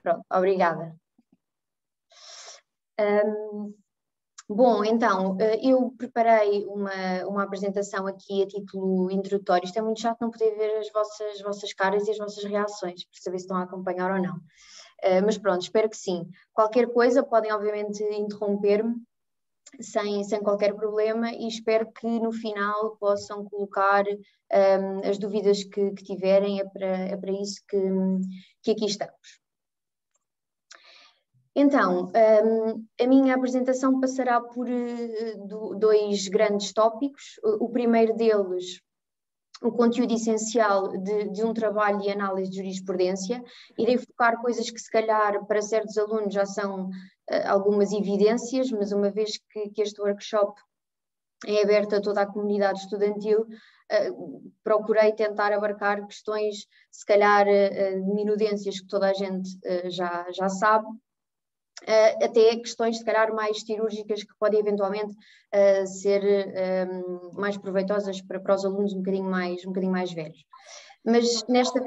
Pronto, obrigada. Bom, então, eu preparei uma apresentação aqui a título introdutório. Isto é muito chato não poder ver as vossas caras e as vossas reações, para saber se estão a acompanhar ou não. Mas pronto, espero que sim. Qualquer coisa, podem obviamente interromper-me sem qualquer problema e espero que no final possam colocar as dúvidas que tiverem, é para isso que aqui estamos. Então, a minha apresentação passará por dois grandes tópicos. O primeiro deles, o conteúdo essencial de um trabalho de análise de jurisprudência. Irei focar coisas que se calhar para certos alunos já são algumas evidências, mas uma vez que este workshop é aberto a toda a comunidade estudantil, procurei tentar abarcar questões, se calhar minudências que toda a gente já sabe, até questões se calhar mais cirúrgicas que podem eventualmente ser mais proveitosas para os alunos um bocadinho mais velhos. Mas nesta...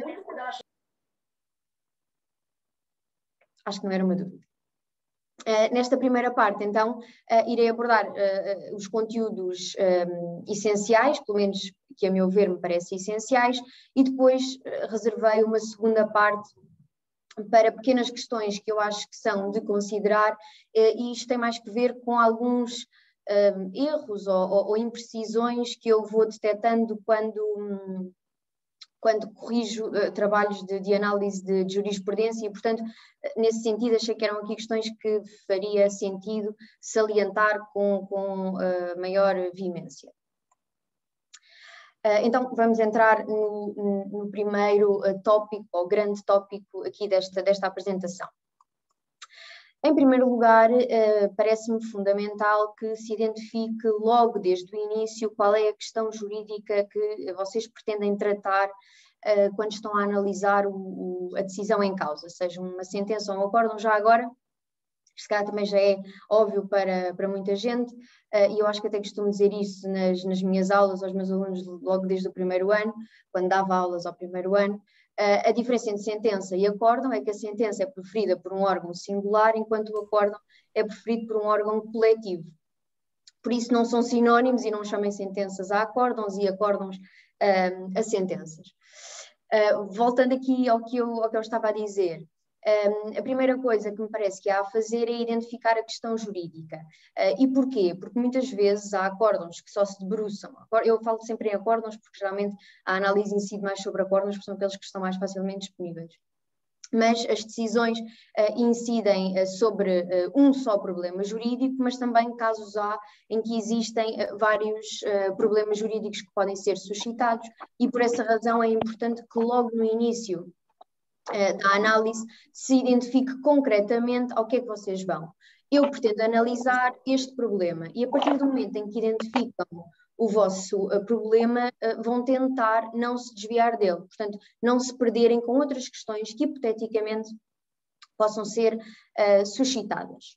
Acho que não era uma dúvida. Nesta primeira parte, então, irei abordar os conteúdos essenciais, pelo menos que a meu ver me parecem essenciais, e depois reservei uma segunda parte para pequenas questões que eu acho que são de considerar, e isto tem mais que ver com alguns erros ou imprecisões que eu vou detectando quando corrijo trabalhos de análise de jurisprudência e, portanto, nesse sentido achei que eram aqui questões que faria sentido salientar com maior veemência. Então, vamos entrar no primeiro tópico, ou grande tópico aqui desta apresentação. Em primeiro lugar, parece-me fundamental que se identifique logo desde o início qual é a questão jurídica que vocês pretendem tratar quando estão a analisar a decisão em causa, seja uma sentença ou um acórdão. Já agora, isto também já é óbvio para muita gente, e eu acho que até costumo dizer isso nas minhas aulas aos meus alunos logo desde o primeiro ano, quando dava aulas ao primeiro ano. A diferença entre sentença e acórdão é que a sentença é proferida por um órgão singular, enquanto o acórdão é proferido por um órgão coletivo. Por isso não são sinónimos e não chamem sentenças a acórdãos e acórdãos a sentenças. Voltando aqui ao que eu estava a dizer, a primeira coisa que me parece que há a fazer é identificar a questão jurídica. E porquê? Porque muitas vezes há acórdãos que só se debruçam. Eu falo sempre em acórdãos porque geralmente a análise incide mais sobre acórdãos, porque são aqueles que estão mais facilmente disponíveis. Mas as decisões incidem sobre um só problema jurídico, mas também casos há em que existem vários problemas jurídicos que podem ser suscitados, e por essa razão é importante que logo no início da análise se identifique concretamente ao que é que vocês vão. Eu pretendo analisar este problema e a partir do momento em que identificam o vosso problema, vão tentar não se desviar dele, portanto, não se perderem com outras questões que hipoteticamente possam ser suscitadas.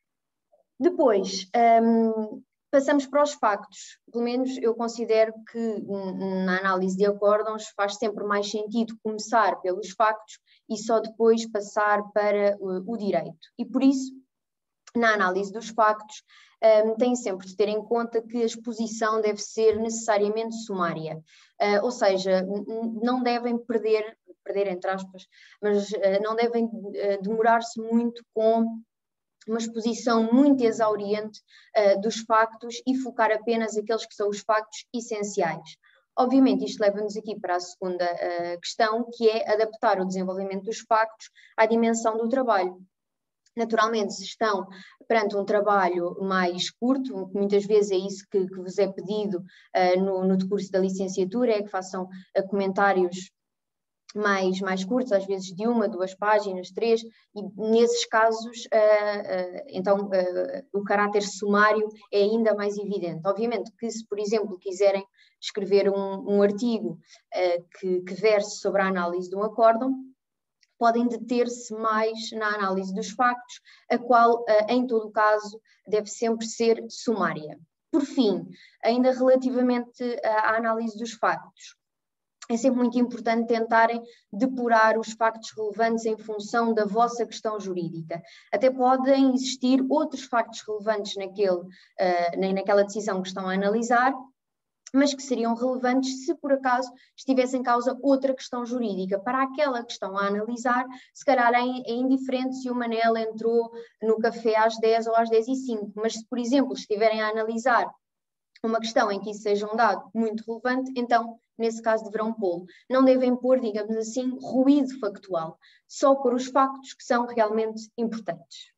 Depois, passamos para os factos. Pelo menos eu considero que na análise de acórdãos faz sempre mais sentido começar pelos factos e só depois passar para o direito. E por isso, na análise dos factos, tem sempre de ter em conta que a exposição deve ser necessariamente sumária. Ou seja, não devem perder entre aspas, mas não devem demorar-se muito com uma exposição muito exauriente dos factos e focar apenas aqueles que são os factos essenciais. Obviamente, isto leva-nos aqui para a segunda questão, que é adaptar o desenvolvimento dos factos à dimensão do trabalho. Naturalmente, se estão perante um trabalho mais curto, muitas vezes é isso que vos é pedido no decurso da licenciatura, é que façam comentários mais curtos, às vezes de 1, 2 páginas, 3, e nesses casos, então, o caráter sumário é ainda mais evidente. Obviamente que se, por exemplo, quiserem escrever um artigo que verse sobre a análise de um acórdão, podem deter-se mais na análise dos factos, a qual, em todo o caso, deve sempre ser sumária. Por fim, ainda relativamente à análise dos factos, é sempre muito importante tentarem depurar os factos relevantes em função da vossa questão jurídica. Até podem existir outros factos relevantes naquela decisão que estão a analisar, mas que seriam relevantes se por acaso estivesse em causa outra questão jurídica. Para aquela que estão a analisar, se calhar é indiferente se o Manel entrou no café às 10 ou às 10h05, mas se, por exemplo, estiverem a analisar uma questão em que isso seja um dado muito relevante, então, nesse caso, deverão pô-lo. Não devem pôr, digamos assim, ruído factual, só pôr os factos que são realmente importantes.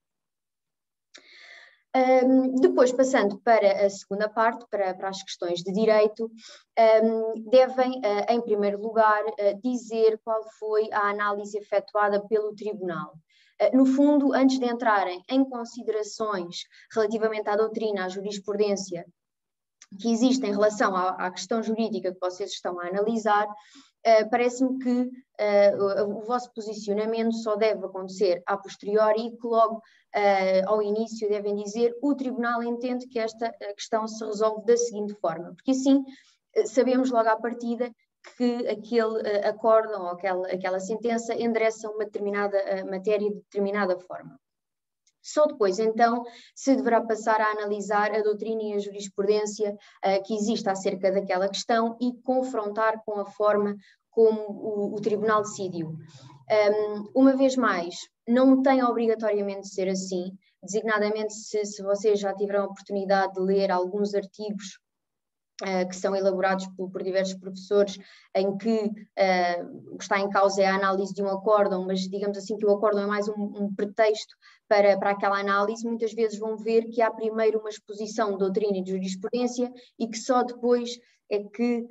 Depois, passando para a segunda parte, para as questões de direito, devem, em primeiro lugar, dizer qual foi a análise efetuada pelo tribunal. No fundo, antes de entrarem em considerações relativamente à doutrina, à jurisprudência que existe em relação à questão jurídica que vocês estão a analisar, parece-me que o vosso posicionamento só deve acontecer a posteriori e que logo ao início devem dizer: o tribunal entende que esta questão se resolve da seguinte forma, porque assim sabemos logo à partida que aquele acórdão ou aquela sentença endereça uma determinada matéria de determinada forma. Só depois, então, se deverá passar a analisar a doutrina e a jurisprudência que existe acerca daquela questão e confrontar com a forma como o tribunal decidiu. Uma vez mais, não tem obrigatoriamente de ser assim, designadamente se vocês já tiveram a oportunidade de ler alguns artigos que são elaborados por diversos professores, em que o que está em causa é a análise de um acórdão, mas digamos assim que o acórdão é mais um pretexto para aquela análise. Muitas vezes vão ver que há primeiro uma exposição de doutrina e de jurisprudência e que só depois é que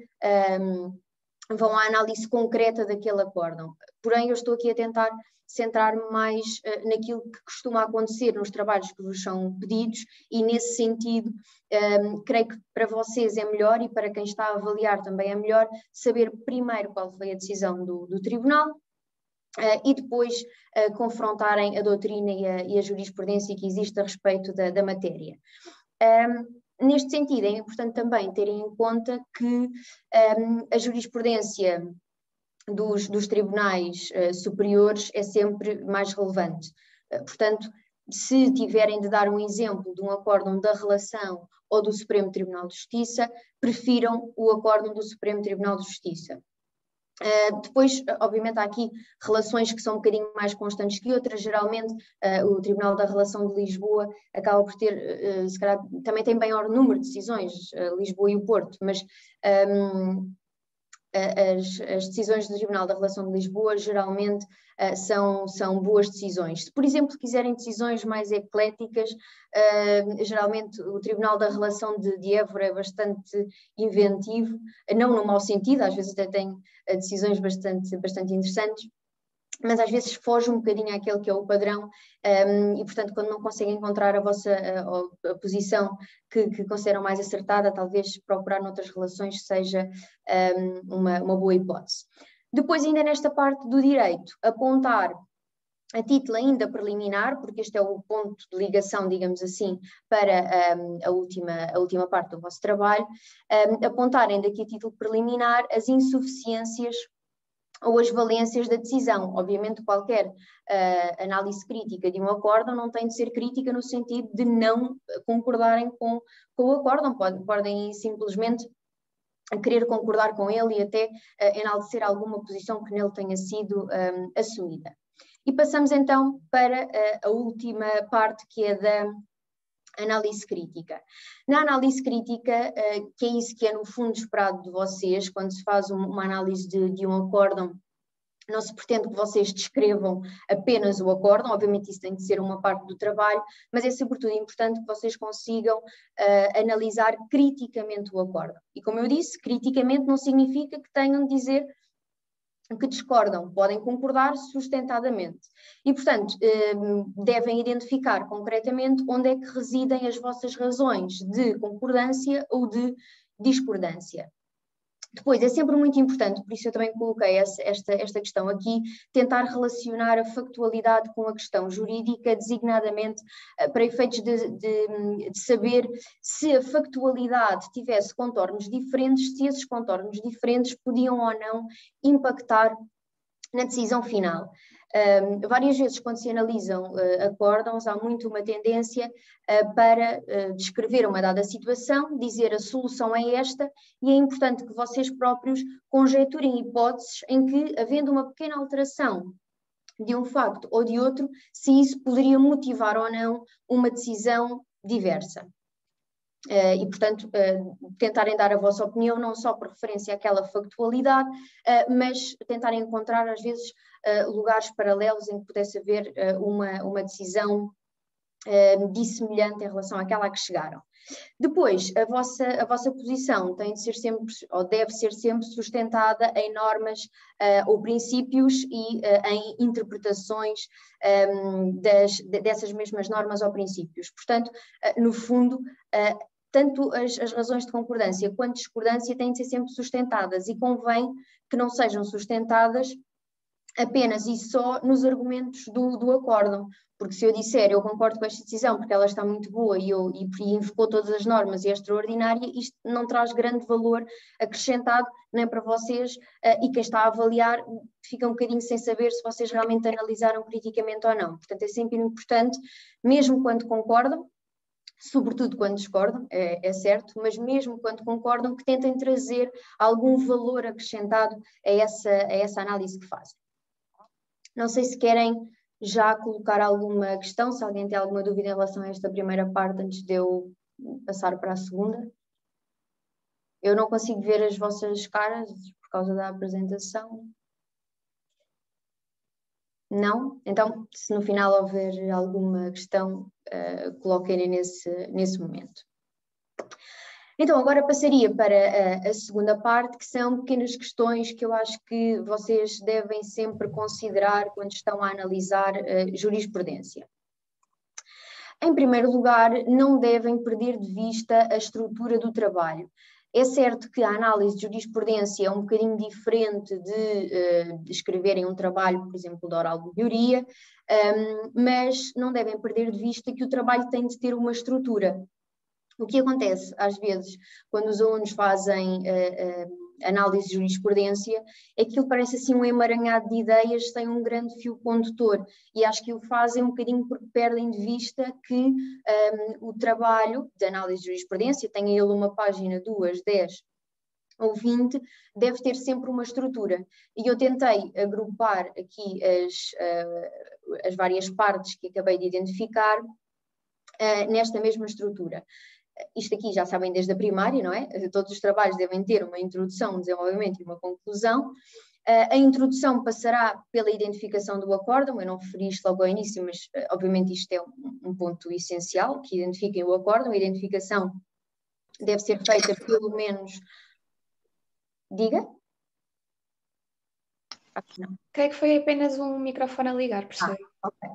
vão à análise concreta daquele acórdão. Porém, eu estou aqui a tentar centrar-me mais naquilo que costuma acontecer nos trabalhos que vos são pedidos e, nesse sentido, creio que para vocês é melhor e para quem está a avaliar também é melhor saber primeiro qual foi a decisão do tribunal e depois confrontarem a doutrina e a jurisprudência que existe a respeito da matéria. Neste sentido, é importante também terem em conta que a jurisprudência dos tribunais superiores é sempre mais relevante. Portanto, se tiverem de dar um exemplo de um acórdão da relação ou do Supremo Tribunal de Justiça, prefiram o acórdão do Supremo Tribunal de Justiça. Depois, obviamente, há aqui relações que são um bocadinho mais constantes que outras. Geralmente, o Tribunal da Relação de Lisboa acaba por ter, se calhar, também tem maior número de decisões, Lisboa e o Porto, mas as decisões do Tribunal da Relação de Lisboa geralmente são boas decisões. Se, por exemplo, quiserem decisões mais ecléticas, geralmente o Tribunal da Relação de Évora é bastante inventivo, não no mau sentido, às vezes até tem decisões bastante interessantes, mas às vezes foge um bocadinho àquele que é o padrão e, portanto, quando não conseguem encontrar a vossa a posição que consideram mais acertada, talvez procurar noutras relações seja uma boa hipótese. Depois, ainda nesta parte do direito, apontar a título ainda preliminar, porque este é o ponto de ligação, digamos assim, para a última parte do vosso trabalho, apontarem daqui a título preliminar as insuficiências ou as valências da decisão. Obviamente, qualquer análise crítica de um acórdão não tem de ser crítica no sentido de não concordarem com o acórdão, podem simplesmente querer concordar com ele e até enaltecer alguma posição que nele tenha sido assumida. E passamos então para a última parte, que é da análise crítica. Na análise crítica, que é isso que é no fundo esperado de vocês, quando se faz uma análise de um acórdão, não se pretende que vocês descrevam apenas o acórdão, obviamente isso tem de ser uma parte do trabalho, mas é sobretudo importante que vocês consigam analisar criticamente o acórdão. E como eu disse, criticamente não significa que tenham de dizer que discordam, podem concordar sustentadamente. E, portanto, devem identificar concretamente onde é que residem as vossas razões de concordância ou de discordância. Depois, é sempre muito importante, por isso eu também coloquei esta questão aqui, tentar relacionar a factualidade com a questão jurídica, designadamente para efeitos de saber se a factualidade tivesse contornos diferentes, se esses contornos diferentes podiam ou não impactar na decisão final. Várias vezes, quando se analisam acórdãos, há muito uma tendência para descrever uma dada situação, dizer a solução é esta, e é importante que vocês próprios conjecturem hipóteses em que, havendo uma pequena alteração de um facto ou de outro, se isso poderia motivar ou não uma decisão diversa. E, portanto, tentarem dar a vossa opinião, não só por referência àquela factualidade, mas tentarem encontrar, às vezes, lugares paralelos em que pudesse haver uma decisão dissemelhante em relação àquela a que chegaram. Depois, a vossa posição tem de ser sempre, ou deve ser sempre, sustentada em normas ou princípios e em interpretações dessas mesmas normas ou princípios. Portanto, no fundo, tanto as razões de concordância quanto de discordância têm de ser sempre sustentadas, e convém que não sejam sustentadas apenas e só nos argumentos do acórdão, porque se eu disser eu concordo com esta decisão porque ela está muito boa e invocou todas as normas e é extraordinária, isto não traz grande valor acrescentado nem para vocês, e quem está a avaliar fica um bocadinho sem saber se vocês realmente analisaram criticamente ou não. Portanto, é sempre importante, mesmo quando concordam, sobretudo quando discordam, é certo, mas mesmo quando concordam, que tentem trazer algum valor acrescentado a essa análise que fazem. Não sei se querem já colocar alguma questão, se alguém tem alguma dúvida em relação a esta primeira parte, antes de eu passar para a segunda. Eu não consigo ver as vossas caras por causa da apresentação. Não? Então, se no final houver alguma questão, coloquem nesse momento. Então, agora passaria para a segunda parte, que são pequenas questões que eu acho que vocês devem sempre considerar quando estão a analisar jurisprudência. Em primeiro lugar, não devem perder de vista a estrutura do trabalho. É certo que a análise de jurisprudência é um bocadinho diferente de escreverem um trabalho, por exemplo, de oral de teoria, mas não devem perder de vista que o trabalho tem de ter uma estrutura. O que acontece, às vezes, quando os alunos fazem análise de jurisprudência, é que aquilo parece assim um emaranhado de ideias sem um grande fio condutor, e acho que o fazem um bocadinho porque perdem de vista que o trabalho de análise de jurisprudência, tenha ele uma página, 2, 10 ou 20, deve ter sempre uma estrutura. E eu tentei agrupar aqui as várias partes que acabei de identificar nesta mesma estrutura. Isto aqui já sabem desde a primária, não é? Todos os trabalhos devem ter uma introdução, um desenvolvimento e uma conclusão. A introdução passará pela identificação do acórdão, eu não referi isto logo ao início, mas obviamente isto é um ponto essencial, que identifiquem o acórdão. A identificação deve ser feita pelo menos... Diga? Não. Creio que foi apenas um microfone a ligar, professor. Ok.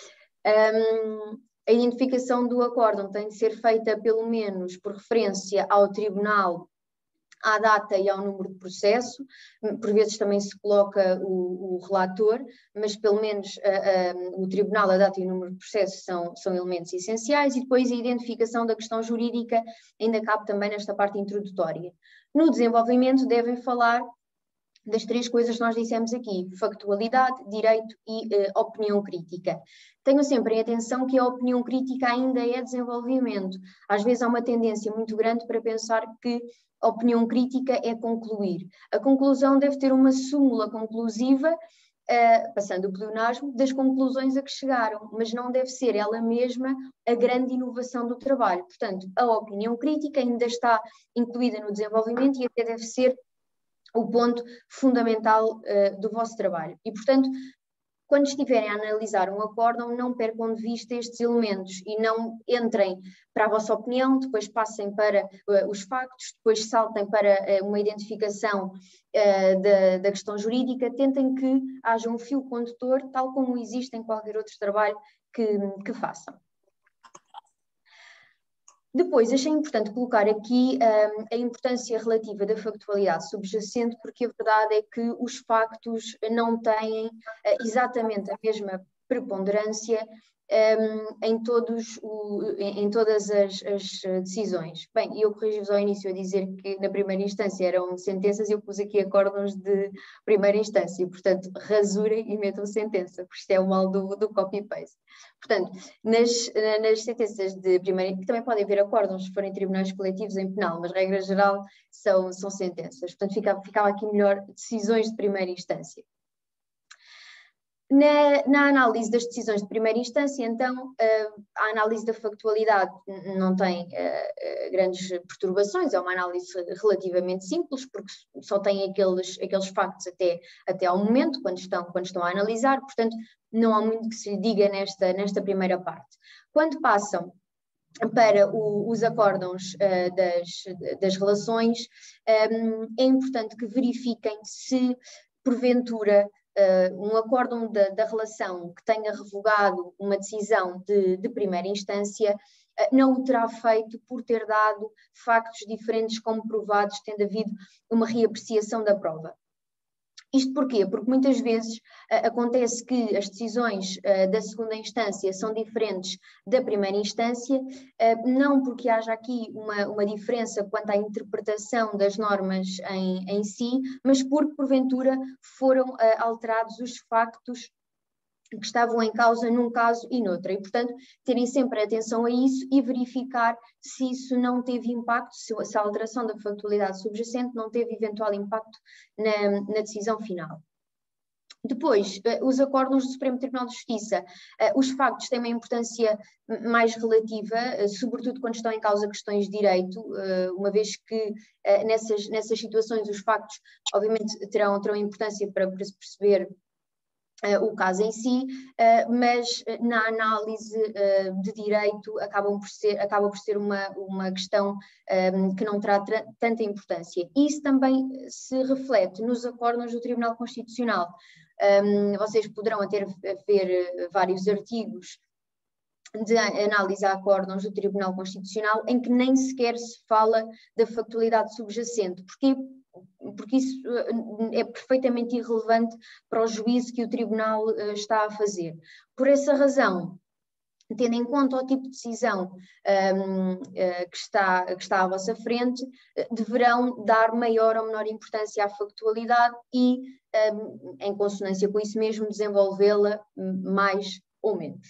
A identificação do acórdão tem de ser feita pelo menos por referência ao tribunal, à data e ao número de processo. Por vezes também se coloca o relator, mas pelo menos o tribunal, a data e o número de processo são elementos essenciais, e depois a identificação da questão jurídica ainda cabe também nesta parte introdutória. No desenvolvimento devem falar das 3 coisas que nós dissemos aqui: factualidade, direito e opinião crítica. Tenham sempre em atenção que a opinião crítica ainda é desenvolvimento. Às vezes há uma tendência muito grande para pensar que a opinião crítica é concluir. A conclusão deve ter uma súmula conclusiva, passando o pleonasmo, das conclusões a que chegaram, mas não deve ser ela mesma a grande inovação do trabalho. Portanto, a opinião crítica ainda está incluída no desenvolvimento e até deve ser o ponto fundamental do vosso trabalho. E, portanto, quando estiverem a analisar um acórdão, não percam de vista estes elementos e não entrem para a vossa opinião, depois passem para os factos, depois saltem para uma identificação da questão jurídica. Tentem que haja um fio condutor, tal como existe em qualquer outro trabalho que façam. Depois, achei importante colocar aqui a importância relativa da factualidade subjacente, porque a verdade é que os factos não têm exatamente a mesma preponderância em todas as decisões. Bem, eu corrijo-vos ao início a dizer que na primeira instância eram sentenças, eu pus aqui acórdãos de primeira instância, portanto, rasurem e metam sentença, porque isto é o mal do copy-paste. Portanto, nas sentenças de primeira, que também podem haver acórdãos se forem tribunais coletivos em penal, mas regra geral são sentenças. Portanto, ficava aqui melhor decisões de primeira instância. Na análise das decisões de primeira instância, então, a análise da factualidade não tem grandes perturbações, é uma análise relativamente simples, porque só tem aqueles factos até ao momento, quando estão a analisar, portanto, não há muito que se lhe diga nesta primeira parte. Quando passam para os acórdãos das relações, é importante que verifiquem se, porventura, um acórdão da relação que tenha revogado uma decisão de primeira instância não o terá feito por ter dado factos diferentes comprovados, tendo havido uma reapreciação da prova. Isto porquê? Porque muitas vezes acontece que as decisões da segunda instância são diferentes da primeira instância, não porque haja aqui uma diferença quanto à interpretação das normas em si, mas porque, porventura, foram alterados os factos que estavam em causa num caso e noutro, e portanto terem sempre atenção a isso e verificar se isso não teve impacto, se a alteração da factualidade subjacente não teve eventual impacto na decisão final. Depois, os acórdãos do Supremo Tribunal de Justiça, os factos têm uma importância mais relativa, sobretudo quando estão em causa questões de direito, uma vez que nessas situações os factos obviamente terão importância para se perceber o caso em si, mas na análise de direito acaba por ser uma questão que não terá tanta importância. Isso também se reflete nos acórdãos do Tribunal Constitucional. Vocês poderão ver vários artigos de análise a acórdãos do Tribunal Constitucional em que nem sequer se fala da factualidade subjacente. Porque isso é perfeitamente irrelevante para o juízo que o Tribunal está a fazer. Por essa razão, tendo em conta o tipo de decisão que está à vossa frente, deverão dar maior ou menor importância à factualidade e, em consonância com isso mesmo, desenvolvê-la mais ou menos.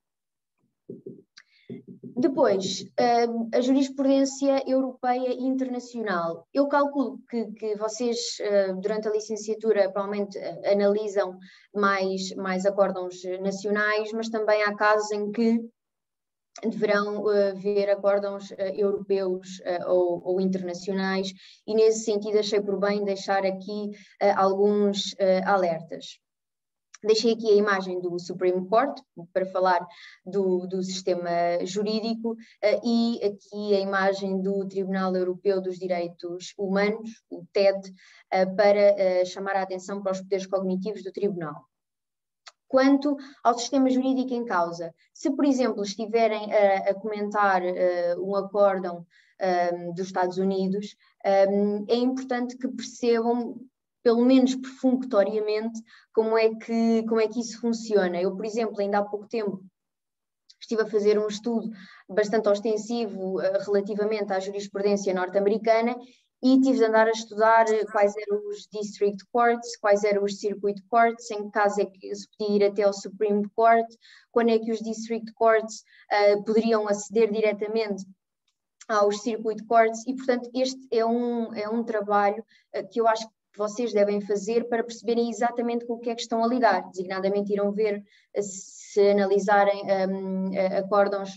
Depois, a jurisprudência europeia e internacional. Eu calculo que vocês, durante a licenciatura, provavelmente analisam mais acórdãos nacionais, mas também há casos em que deverão ver acórdãos europeus ou internacionais, e nesse sentido achei por bem deixar aqui alguns alertas. Deixei aqui a imagem do Supreme Court para falar do sistema jurídico e aqui a imagem do Tribunal Europeu dos Direitos Humanos, o TED, para chamar a atenção para os poderes cognitivos do Tribunal. Quanto ao sistema jurídico em causa, se, por exemplo, estiverem a comentar um acórdão dos Estados Unidos, é importante que percebam, pelo menos perfunctoriamente, como é que isso funciona. Eu, por exemplo, ainda há pouco tempo estive a fazer um estudo bastante ostensivo relativamente à jurisprudência norte-americana e tive de andar a estudar quais eram os District Courts, quais eram os Circuit Courts, em que caso é que se podia ir até ao Supreme Court, quando é que os District Courts poderiam aceder diretamente aos Circuit Courts, e portanto este é um trabalho que eu acho que vocês devem fazer para perceberem exatamente com o que é que estão a lidar. Designadamente irão ver, se analisarem acórdãos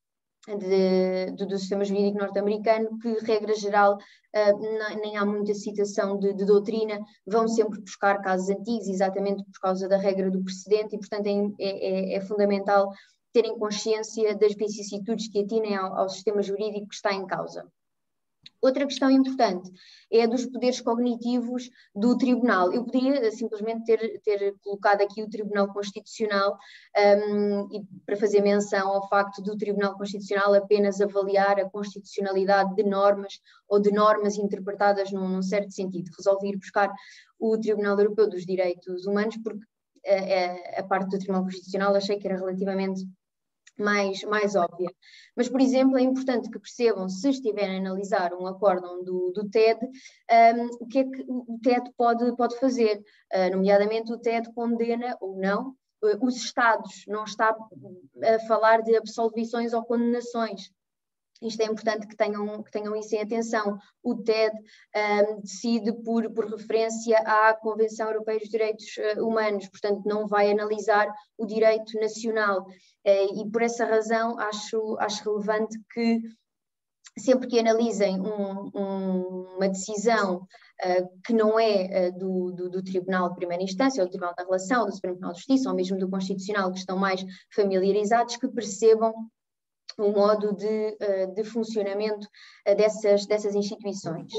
do sistema jurídico norte-americano, que, regra geral, nem há muita citação de doutrina, vão sempre buscar casos antigos, exatamente por causa da regra do precedente, e portanto é fundamental terem consciência das vicissitudes que atinem ao sistema jurídico que está em causa. Outra questão importante é a dos poderes cognitivos do Tribunal. Eu podia simplesmente ter colocado aqui o Tribunal Constitucional e para fazer menção ao facto do Tribunal Constitucional apenas avaliar a constitucionalidade de normas ou de normas interpretadas num certo sentido. Resolvi ir buscar o Tribunal Europeu dos Direitos Humanos porque a parte do Tribunal Constitucional achei que era relativamente mais óbvia. Mas, por exemplo, é importante que percebam, se estiverem a analisar um acórdão do TED, o que é que o TED pode fazer. Nomeadamente, o TED condena ou não os Estados, não está a falar de absolvições ou condenações. Isto é importante que tenham isso em atenção. O TED decide por referência à Convenção Europeia dos Direitos Humanos, portanto não vai analisar o direito nacional. E por essa razão acho relevante que sempre que analisem uma decisão que não é do Tribunal de Primeira Instância, ou do Tribunal da Relação, do Supremo Tribunal de Justiça, ou mesmo do Constitucional, que estão mais familiarizados, que percebam o modo de funcionamento dessas instituições.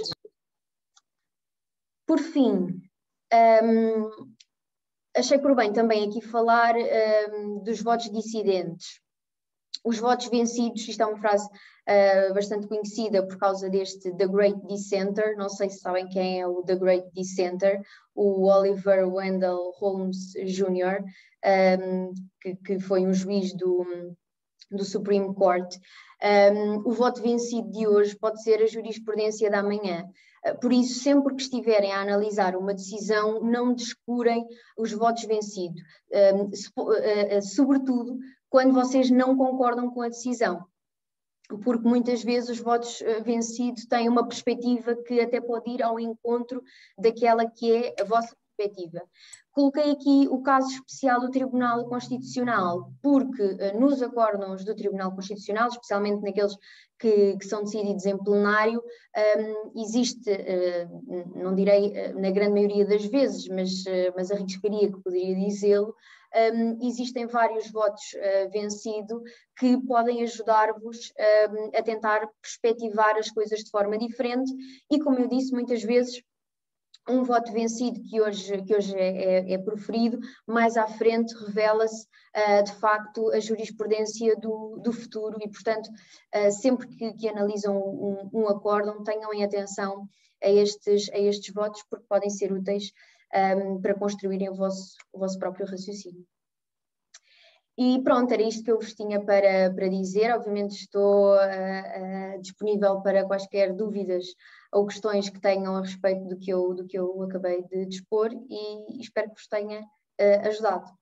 Por fim, achei por bem também aqui falar dos votos dissidentes. Os votos vencidos, isto é uma frase bastante conhecida por causa deste The Great Dissenter, não sei se sabem quem é o The Great Dissenter, o Oliver Wendell Holmes Jr., que foi um juiz do Supreme Court. O voto vencido de hoje pode ser a jurisprudência da amanhã. Por isso, sempre que estiverem a analisar uma decisão, não descurem os votos vencidos, sobretudo quando vocês não concordam com a decisão, porque muitas vezes os votos vencidos têm uma perspectiva que até pode ir ao encontro daquela que é a vossa perspectiva. Coloquei aqui o caso especial do Tribunal Constitucional, porque nos acórdãos do Tribunal Constitucional, especialmente naqueles que são decididos em plenário, existe, não direi na grande maioria das vezes, mas arriscaria que poderia dizê-lo, existem vários votos vencidos que podem ajudar-vos a tentar perspectivar as coisas de forma diferente e, como eu disse, muitas vezes um voto vencido que hoje é proferido, mais à frente revela-se de facto a jurisprudência do futuro e, portanto, sempre que analisam um acórdão, tenham em atenção a estes votos, porque podem ser úteis para construírem o vosso próprio raciocínio. E pronto, era isto que eu vos tinha para dizer. Obviamente estou disponível para quaisquer dúvidas ou questões que tenham a respeito do que eu acabei de expor e espero que vos tenha ajudado.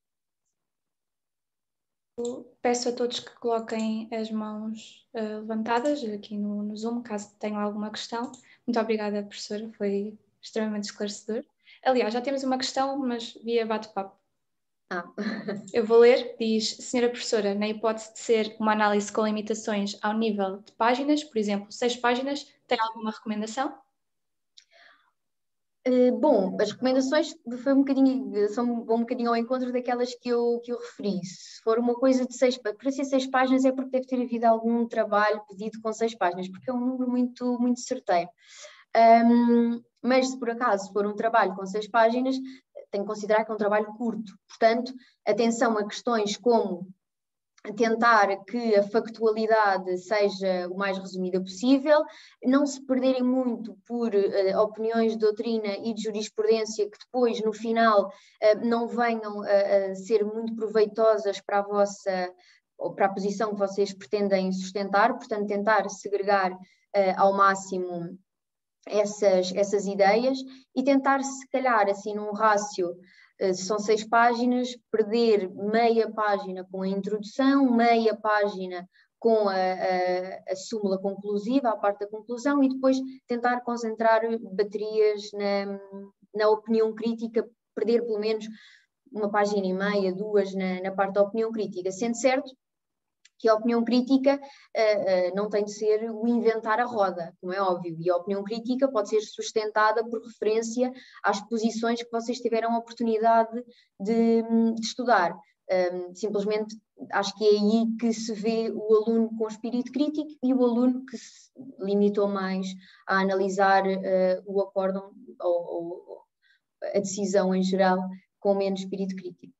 Peço a todos que coloquem as mãos levantadas aqui no Zoom, caso tenham alguma questão. Muito obrigada, professora, foi extremamente esclarecedor. Aliás, já temos uma questão, mas via bate-papo. Eu vou ler, diz: senhora professora, na hipótese de ser uma análise com limitações ao nível de páginas, por exemplo, 6 páginas, tem alguma recomendação? Bom, as recomendações vão um bocadinho ao encontro daquelas que eu referi. Se for uma coisa de 6 páginas, para ser 6 páginas é porque deve ter havido algum trabalho pedido com 6 páginas, porque é um número muito, muito certeiro. Mas se por acaso for um trabalho com 6 páginas, tem que considerar que é um trabalho curto. Portanto, atenção a questões como tentar que a factualidade seja o mais resumida possível, não se perderem muito por opiniões de doutrina e de jurisprudência que depois, no final, não venham a ser muito proveitosas para a vossa, ou para a posição que vocês pretendem sustentar, portanto, tentar segregar ao máximo essas ideias e tentar, se calhar, assim, num rácio, se são 6 páginas, perder meia página com a introdução, meia página com a súmula conclusiva, a parte da conclusão, e depois tentar concentrar baterias na opinião crítica, perder pelo menos uma página e meia, 2 na parte da opinião crítica, sendo certo que a opinião crítica não tem de ser o inventar a roda, como é óbvio, e a opinião crítica pode ser sustentada por referência às posições que vocês tiveram a oportunidade de estudar. Simplesmente acho que é aí que se vê o aluno com espírito crítico e o aluno que se limitou mais a analisar o acórdão ou a decisão em geral com menos espírito crítico.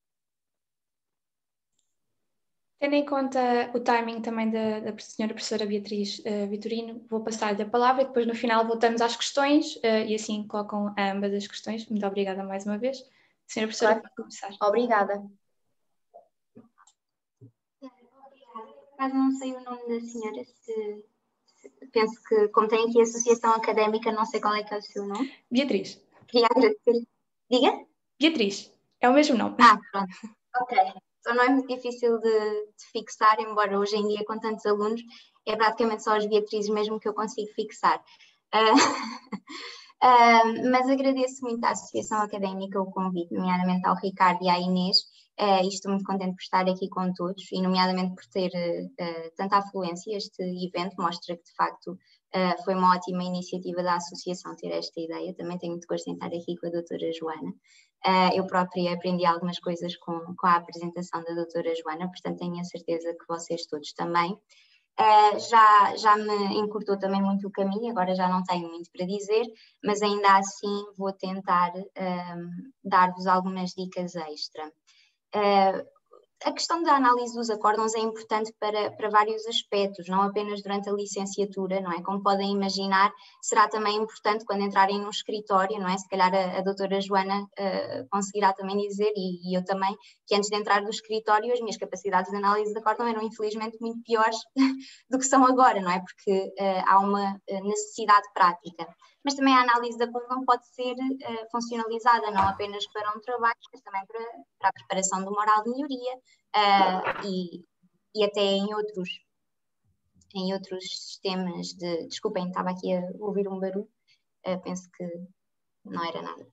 Tendo em conta o timing também da senhora professora Beatriz Vitorino, vou passar-lhe a palavra e depois no final voltamos às questões e assim colocam ambas as questões. Muito obrigada mais uma vez. Senhora professora, Claro. pode começar. Obrigada. Caso não sei o nome da senhora, penso que, como tem aqui a associação académica, não sei qual é que é o seu nome. Beatriz. Queria agradecer. Diga? Beatriz, é o mesmo nome. Pronto. Ok. Então não é muito difícil de fixar, embora hoje em dia, com tantos alunos, é praticamente só as Beatrizes mesmo que eu consigo fixar. Mas agradeço muito à Associação Académica o convite, nomeadamente ao Ricardo e à Inês, e estou muito contente por estar aqui com todos, e nomeadamente por ter tanta afluência. Este evento mostra que, de facto, foi uma ótima iniciativa da Associação ter esta ideia. Também tenho muito gosto em estar aqui com a doutora Joana. Eu própria aprendi algumas coisas com a apresentação da doutora Joana, portanto tenho a certeza que vocês todos também. Já me encurtou também muito o caminho, agora já não tenho muito para dizer, mas ainda assim vou tentar dar-vos algumas dicas extra. A questão da análise dos acórdãos é importante para vários aspectos, não apenas durante a licenciatura, não é? Como podem imaginar, será também importante quando entrarem num escritório, não é? Se calhar a doutora Joana conseguirá também dizer, e eu também, que antes de entrar no escritório as minhas capacidades de análise de acórdão eram infelizmente muito piores do que são agora, não é? Porque há uma necessidade prática. Mas também a análise da acórdão pode ser funcionalizada não apenas para um trabalho, mas também para a preparação de uma oral de melhoria e até em outros sistemas de... Desculpem, estava aqui a ouvir um barulho, penso que não era nada.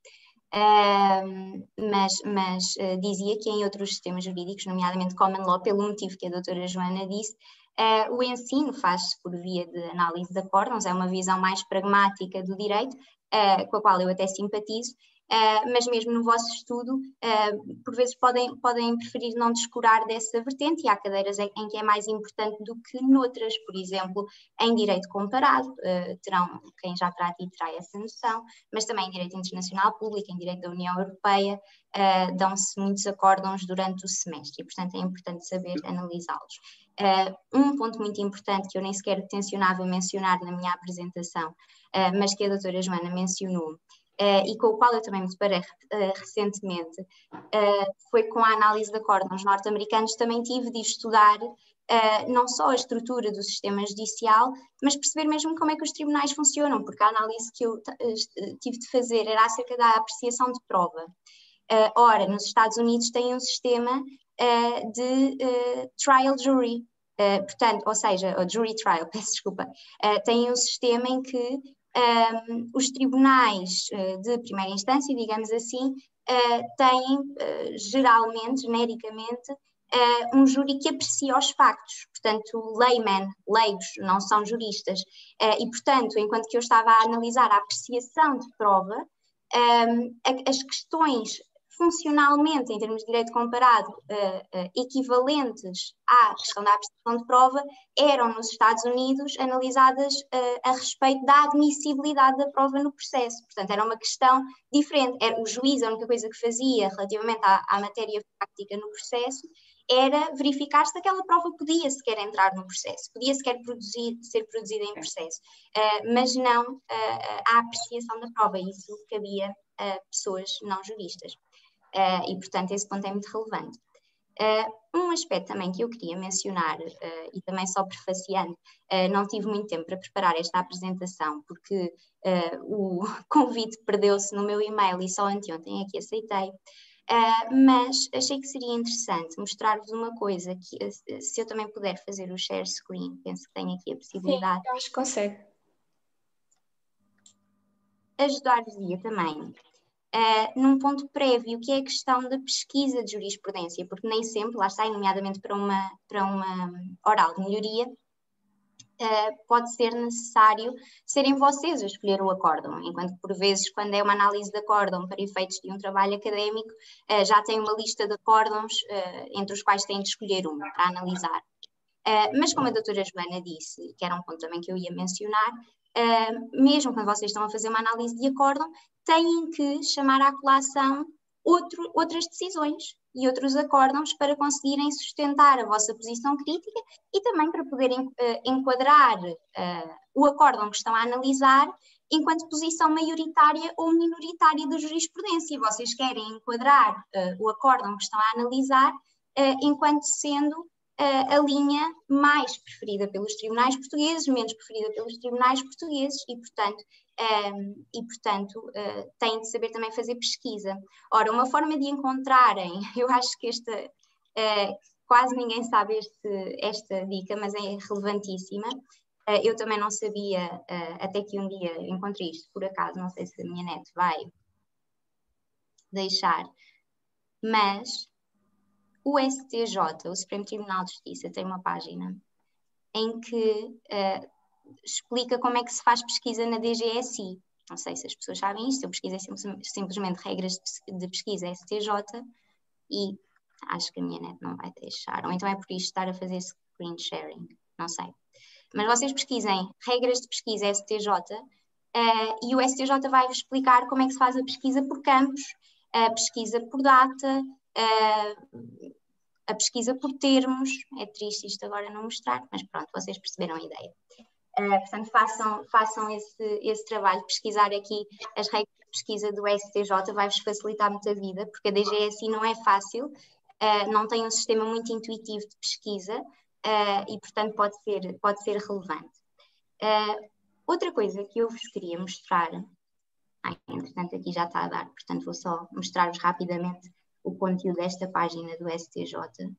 Mas dizia que em outros sistemas jurídicos, nomeadamente Common Law, pelo motivo que a doutora Joana disse, o ensino faz-se por via de análise de acórdãos, é uma visão mais pragmática do direito, com a qual eu até simpatizo, mas mesmo no vosso estudo, por vezes podem preferir não descurar dessa vertente, e há cadeiras em que é mais importante do que noutras. Por exemplo, em direito comparado, terão, quem já trata e terá essa noção, mas também em direito internacional público, em direito da União Europeia, dão-se muitos acórdãos durante o semestre, e portanto é importante saber analisá-los. Um ponto muito importante que eu nem sequer tencionava mencionar na minha apresentação, mas que a doutora Joana mencionou, e com o qual eu também me deparei recentemente, foi com a análise de acórdãos norte-americanos. Também tive de estudar não só a estrutura do sistema judicial, mas perceber mesmo como é que os tribunais funcionam, porque a análise que eu tive de fazer era acerca da apreciação de prova. Ora, nos Estados Unidos tem um sistema de trial jury, portanto, ou seja, o jury trial, peço desculpa, tem um sistema em que os tribunais de primeira instância, digamos assim, têm geralmente, genericamente, um júri que aprecia os factos, portanto, laymen, leigos, não são juristas, e portanto, enquanto que eu estava a analisar a apreciação de prova, as questões funcionalmente, em termos de direito comparado, equivalentes à questão da apreciação de prova, eram nos Estados Unidos analisadas a respeito da admissibilidade da prova no processo. Portanto, era uma questão diferente. O juiz, a única coisa que fazia relativamente à matéria prática no processo era verificar se aquela prova podia sequer entrar no processo, podia sequer ser produzida em processo, mas não a apreciação da prova. Isso cabia a pessoas não juristas. E, portanto, esse ponto é muito relevante. Um aspecto também que eu queria mencionar, e também só prefaciando, não tive muito tempo para preparar esta apresentação, porque o convite perdeu-se no meu e-mail e só anteontem é que aceitei, mas achei que seria interessante mostrar-vos uma coisa, que se eu também puder fazer o share screen, penso que tenho aqui a possibilidade. Sim, eu acho que consegue. Ajudar-vos-ia também num ponto prévio, que é a questão da pesquisa de jurisprudência, porque nem sempre, lá está, nomeadamente para uma oral de melhoria, pode ser necessário serem vocês a escolher o acórdão, enquanto que por vezes quando é uma análise de acórdão para efeitos de um trabalho académico, já tem uma lista de acórdãos entre os quais têm de escolher uma para analisar. Mas como a doutora Joana disse, que era um ponto também que eu ia mencionar, mesmo quando vocês estão a fazer uma análise de acórdão, têm que chamar à colação outras decisões e outros acórdãos para conseguirem sustentar a vossa posição crítica e também para poderem enquadrar o acórdão que estão a analisar enquanto posição maioritária ou minoritária da jurisprudência. Vocês querem enquadrar o acórdão que estão a analisar enquanto sendo a linha mais preferida pelos tribunais portugueses, menos preferida pelos tribunais portugueses e, portanto, têm de saber também fazer pesquisa. Ora, uma forma de encontrarem, eu acho que quase ninguém sabe esta dica, mas é relevantíssima. Eu também não sabia, até que um dia encontrei isto, por acaso, não sei se a minha net vai deixar, mas o STJ, o Supremo Tribunal de Justiça, tem uma página em que explica como é que se faz pesquisa na DGSI. Não sei se as pessoas sabem isto, eu pesquisei simplesmente regras de pesquisa STJ e acho que a minha net não vai deixar, ou então é por isto estar a fazer screen sharing, não sei. Mas vocês pesquisem regras de pesquisa STJ e o STJ vai-vos explicar como é que se faz a pesquisa por campos, a pesquisa por data, a pesquisa por termos. É triste isto agora não mostrar, mas pronto, vocês perceberam a ideia. Portanto, façam esse trabalho, pesquisar aqui as regras de pesquisa do STJ, vai-vos facilitar muito a vida, porque a DGSI não é fácil, não tem um sistema muito intuitivo de pesquisa e, portanto, pode ser relevante. Outra coisa que eu vos queria mostrar, entretanto aqui já está a dar, portanto vou só mostrar-vos rapidamente o conteúdo desta página do STJ.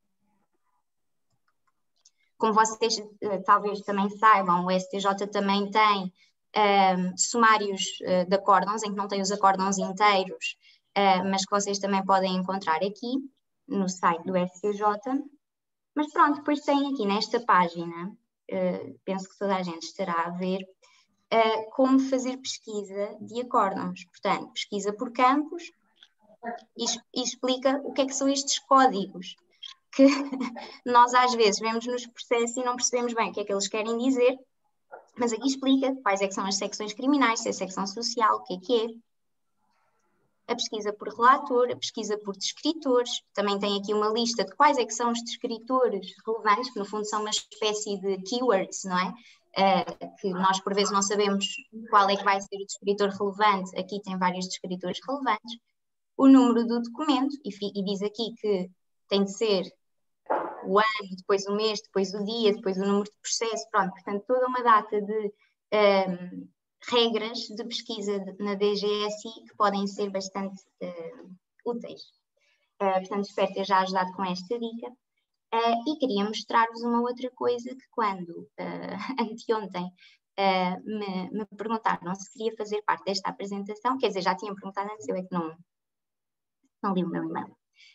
Como vocês talvez também saibam, o STJ também tem sumários de acórdãos, em que não tem os acórdãos inteiros, mas que vocês também podem encontrar aqui no site do STJ. Mas pronto, depois tem aqui nesta página, penso que toda a gente estará a ver, como fazer pesquisa de acórdãos. Portanto, pesquisa por campos e explica o que é que são estes códigos que nós às vezes vemos nos processos e não percebemos bem o que é que eles querem dizer, mas aqui explica quais é que são as secções criminais, se é secção social, o que é. A pesquisa por relator, a pesquisa por descritores, também tem aqui uma lista de quais é que são os descritores relevantes, que no fundo são uma espécie de keywords, não é? Que nós por vezes não sabemos qual é que vai ser o descritor relevante, aqui tem vários descritores relevantes. O número do documento, e diz aqui que tem de ser o ano, depois o mês, depois o dia, depois o número de processo, pronto, portanto toda uma data de regras de pesquisa na DGSI que podem ser bastante úteis. Portanto, espero ter já ajudado com esta dica. E queria mostrar-vos uma outra coisa que quando, anteontem, me perguntaram se queria fazer parte desta apresentação, quer dizer, já tinham perguntado antes, eu é que não li o meu e-mail.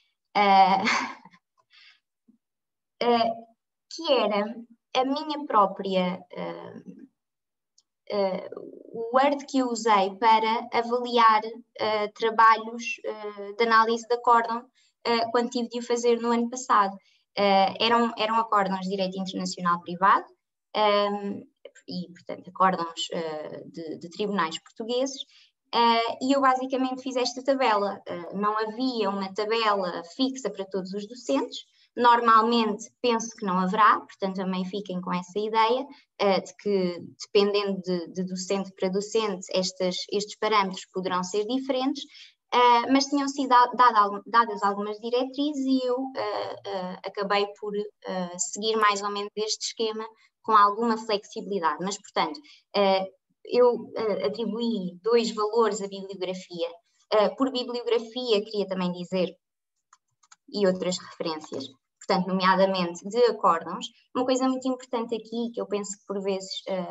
Que era a minha própria o Word que eu usei para avaliar trabalhos de análise de acórdão quando tive de o fazer no ano passado. Eram acórdãos de direito internacional privado e, portanto, acórdãos de tribunais portugueses. E eu basicamente fiz esta tabela. Não havia uma tabela fixa para todos os docentes. Normalmente penso que não haverá, portanto também fiquem com essa ideia de que, dependendo de docente para docente, estes parâmetros poderão ser diferentes, mas tinham sido dadas algumas diretrizes e eu acabei por seguir mais ou menos este esquema com alguma flexibilidade. Mas, portanto, eu atribuí 2 valores à bibliografia. Por bibliografia, queria também dizer, e outras referências, portanto, nomeadamente de acórdãos. Uma coisa muito importante aqui, que eu penso que por vezes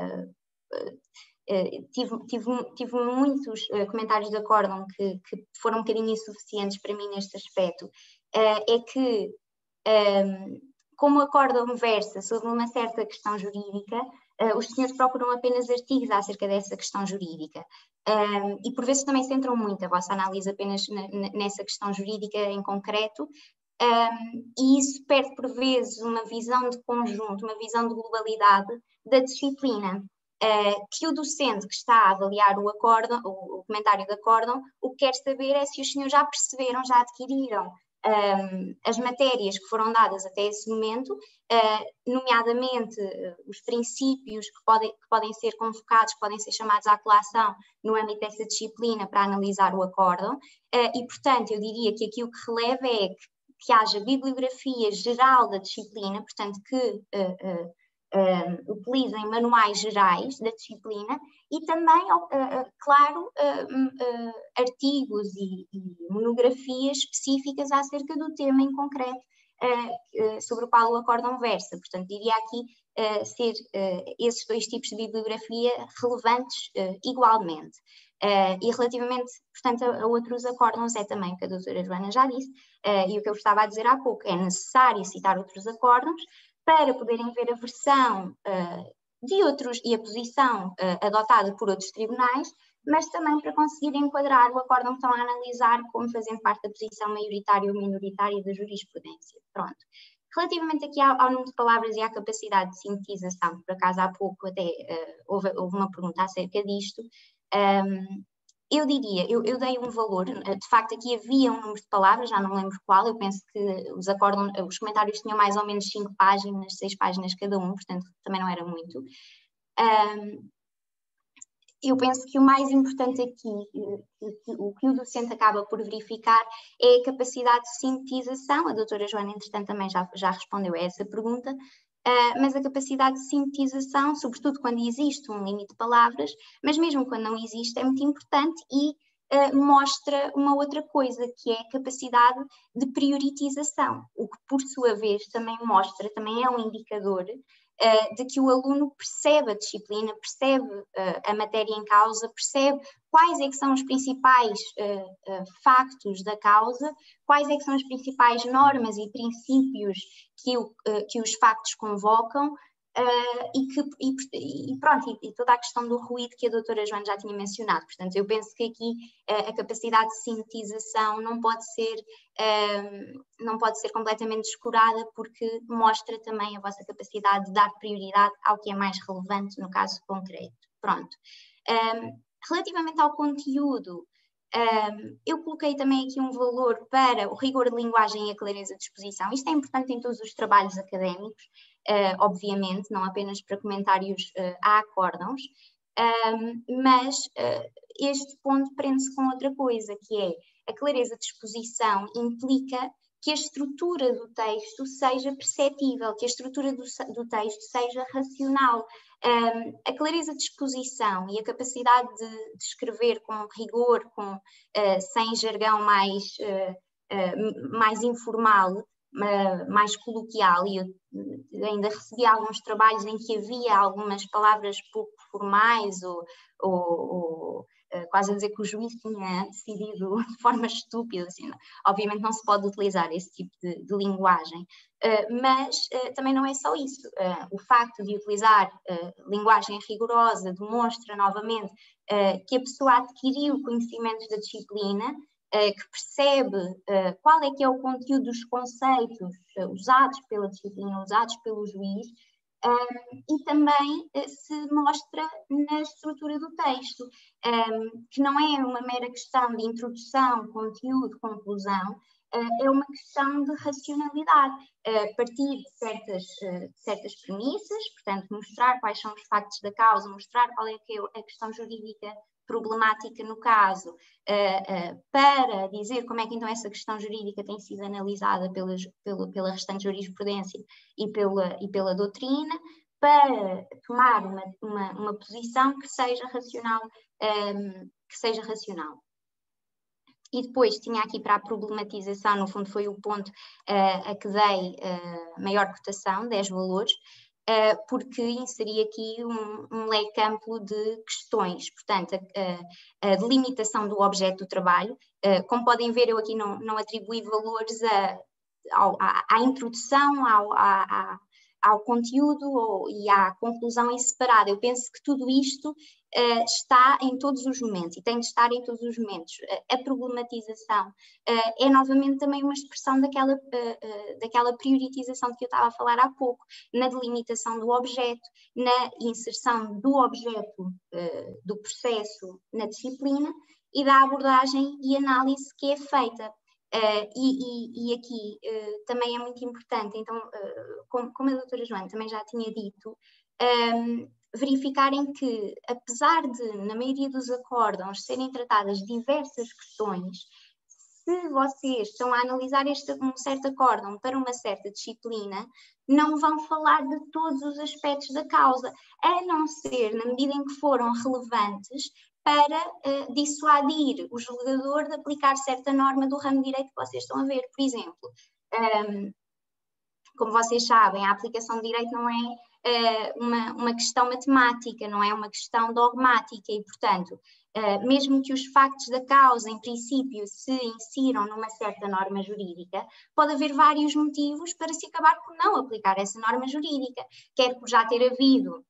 tive muitos comentários de acórdão que foram um bocadinho insuficientes para mim neste aspecto, é que como o acórdão versa sobre uma certa questão jurídica, os senhores procuram apenas artigos acerca dessa questão jurídica. E por vezes também centram muito a vossa análise apenas nessa questão jurídica em concreto, e isso perde por vezes uma visão de conjunto, uma visão de globalidade da disciplina, que o docente que está a avaliar o comentário de acórdão, o que quer saber é se os senhores já perceberam, já adquiriram as matérias que foram dadas até esse momento, nomeadamente os princípios que podem ser convocados, que podem ser chamados à colação no âmbito dessa disciplina para analisar o acórdão, e portanto eu diria que aqui o que releva é que haja bibliografia geral da disciplina, portanto que utilizem manuais gerais da disciplina e também, claro, artigos e monografias específicas acerca do tema em concreto sobre o qual o acórdão versa. Portanto, diria aqui ser esses dois tipos de bibliografia relevantes igualmente. E relativamente, portanto, a outros acórdãos é também o que a doutora Joana já disse, e o que eu estava a dizer há pouco, é necessário citar outros acórdãos para poderem ver a versão de outros e a posição adotada por outros tribunais, mas também para conseguir enquadrar o acórdão que estão a analisar como fazendo parte da posição maioritária ou minoritária da jurisprudência. Pronto. Relativamente aqui ao número de palavras e à capacidade de sintetização, por acaso há pouco até houve uma pergunta acerca disto, eu diria, eu dei um valor, de facto aqui havia um número de palavras, já não lembro qual, eu penso que os comentários tinham mais ou menos 5 páginas, 6 páginas cada um, portanto também não era muito. Eu penso que o mais importante aqui, o que o docente acaba por verificar, é a capacidade de sintetização. A doutora Joana, entretanto, também já respondeu a essa pergunta, mas a capacidade de sintetização, sobretudo quando existe um limite de palavras, mas mesmo quando não existe, é muito importante e mostra uma outra coisa, que é a capacidade de prioritização, o que, por sua vez, também é um indicador de que o aluno percebe a disciplina, percebe a matéria em causa, percebe quais é que são os principais factos da causa, quais é que são as principais normas e princípios que os factos convocam, e toda a questão do ruído que a doutora Joana já tinha mencionado. Portanto, eu penso que aqui a capacidade de sintetização não pode ser completamente descurada, porque mostra também a vossa capacidade de dar prioridade ao que é mais relevante no caso concreto. Pronto. Relativamente ao conteúdo, eu coloquei também aqui um valor para o rigor de linguagem e a clareza de exposição. Isto é importante em todos os trabalhos académicos, obviamente, não apenas para comentários a acórdãos, mas este ponto prende-se com outra coisa, que é a clareza de exposição implica que a estrutura do texto seja perceptível, que a estrutura do texto seja racional. A clareza de exposição e a capacidade de escrever com rigor, sem jargão mais informal, mais coloquial, e eu ainda recebi alguns trabalhos em que havia algumas palavras pouco formais ou quase a dizer que o juiz tinha decidido de forma estúpida, assim, obviamente não se pode utilizar esse tipo de linguagem, mas também não é só isso. O facto de utilizar linguagem rigorosa demonstra novamente que a pessoa adquiriu conhecimentos da disciplina, que percebe qual é que é o conteúdo dos conceitos usados pela disciplina, usados pelo juiz, e também se mostra na estrutura do texto, que não é uma mera questão de introdução, conteúdo, conclusão, é uma questão de racionalidade, partir de certas premissas, portanto, mostrar quais são os factos da causa, mostrar qual é que é a questão jurídica problemática no caso, para dizer como é que então essa questão jurídica tem sido analisada pela restante jurisprudência e pela doutrina, para tomar uma posição que seja racional, E depois tinha aqui para a problematização, no fundo foi o ponto a que dei maior cotação, 10 valores, porque inseri aqui um leque amplo de questões, portanto, a delimitação do objeto do trabalho. Como podem ver, eu aqui não atribuí valores à introdução, ao conteúdo e à conclusão em separado. Eu penso que tudo isto está em todos os momentos e tem de estar em todos os momentos. A problematização é novamente também uma expressão daquela prioritização de que eu estava a falar há pouco, na delimitação do objeto, na inserção do objeto do processo na disciplina e da abordagem e análise que é feita. E aqui também é muito importante, então, como a doutora Joana também já tinha dito, verificarem que, apesar de, na maioria dos acórdãos, serem tratadas diversas questões, se vocês estão a analisar um certo acórdão para uma certa disciplina, não vão falar de todos os aspectos da causa, a não ser na medida em que foram relevantes para dissuadir o julgador de aplicar certa norma do ramo de direito que vocês estão a ver. Por exemplo, como vocês sabem, a aplicação de direito não é uma questão matemática, não é uma questão dogmática e, portanto, mesmo que os factos da causa, em princípio, se insiram numa certa norma jurídica, pode haver vários motivos para se acabar por não aplicar essa norma jurídica, quer por já ter havido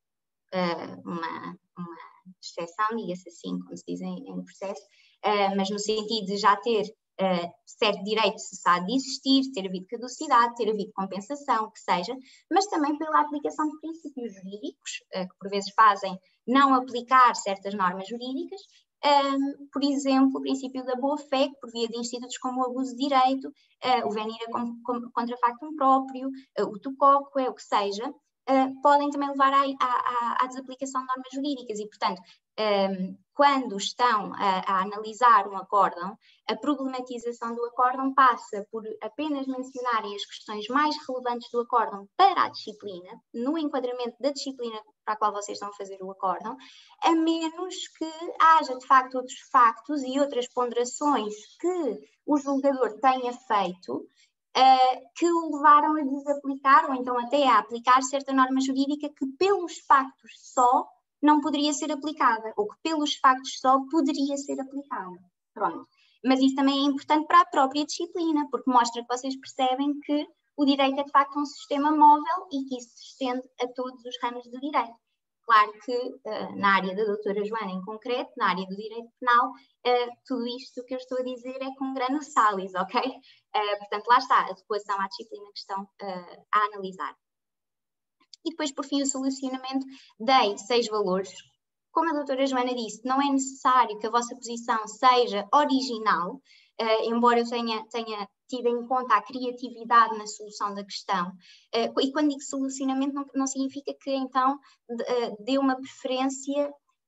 uma exceção, diga-se assim, como se diz em processo, mas no sentido de já ter certo direito cessado de existir, ter havido caducidade, ter havido compensação, que seja, mas também pela aplicação de princípios jurídicos, que por vezes fazem não aplicar certas normas jurídicas, por exemplo, o princípio da boa-fé, que por via de institutos como o abuso de direito, o venire contra factum próprio, o tucoco, o que seja, podem também levar à desaplicação de normas jurídicas e, portanto, quando estão a analisar um acórdão, a problematização do acórdão passa por apenas mencionarem as questões mais relevantes do acórdão para a disciplina, no enquadramento da disciplina para a qual vocês estão a fazer o acórdão, a menos que haja, de facto, outros factos e outras ponderações que o julgador tenha feito que o levaram a desaplicar ou então até a aplicar certa norma jurídica que pelos factos só não poderia ser aplicada, ou que pelos factos só poderia ser aplicada. Pronto. Mas isso também é importante para a própria disciplina, porque mostra que vocês percebem que o direito é de facto um sistema móvel e que isso se estende a todos os ramos do direito. Claro que na área da doutora Joana em concreto, na área do direito penal, tudo isto que eu estou a dizer é com grano salis, ok? Portanto, lá está, a adequação à disciplina que estão a analisar. E depois, por fim, o solucionamento, dei 6 valores. Como a doutora Joana disse, não é necessário que a vossa posição seja original, embora eu tenha tido em conta a criatividade na solução da questão. E quando digo solucionamento, não significa que então dê uma preferência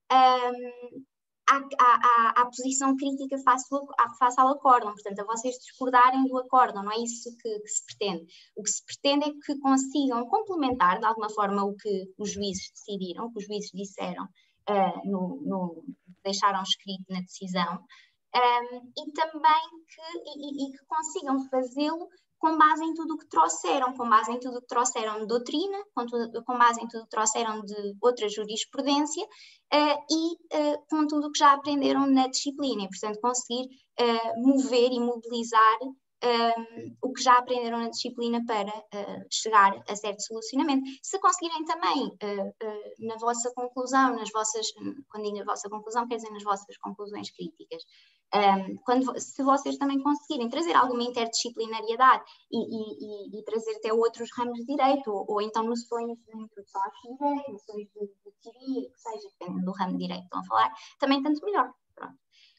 à posição crítica face ao acórdão, portanto, a vocês discordarem do acórdão, não é isso que se pretende. O que se pretende é que consigam complementar, de alguma forma, o que os juízes decidiram, o que os juízes disseram, deixaram escrito na decisão, e também que consigam fazê-lo com base em tudo o que trouxeram, com base em tudo o que trouxeram de doutrina, com base em tudo o que trouxeram de outra jurisprudência e com tudo o que já aprenderam na disciplina, e, portanto, conseguir mover e mobilizar o que já aprenderam na disciplina para chegar a certo solucionamento. Se conseguirem também, na vossa conclusão, quando digo na vossa conclusão, quer dizer nas vossas conclusões críticas, se vocês também conseguirem trazer alguma interdisciplinariedade e trazer até outros ramos de direito, ou então noções de introdução ao direito, noções de teoria, que seja, dependendo do ramo de direito que estão a falar, também tanto melhor. Pronto.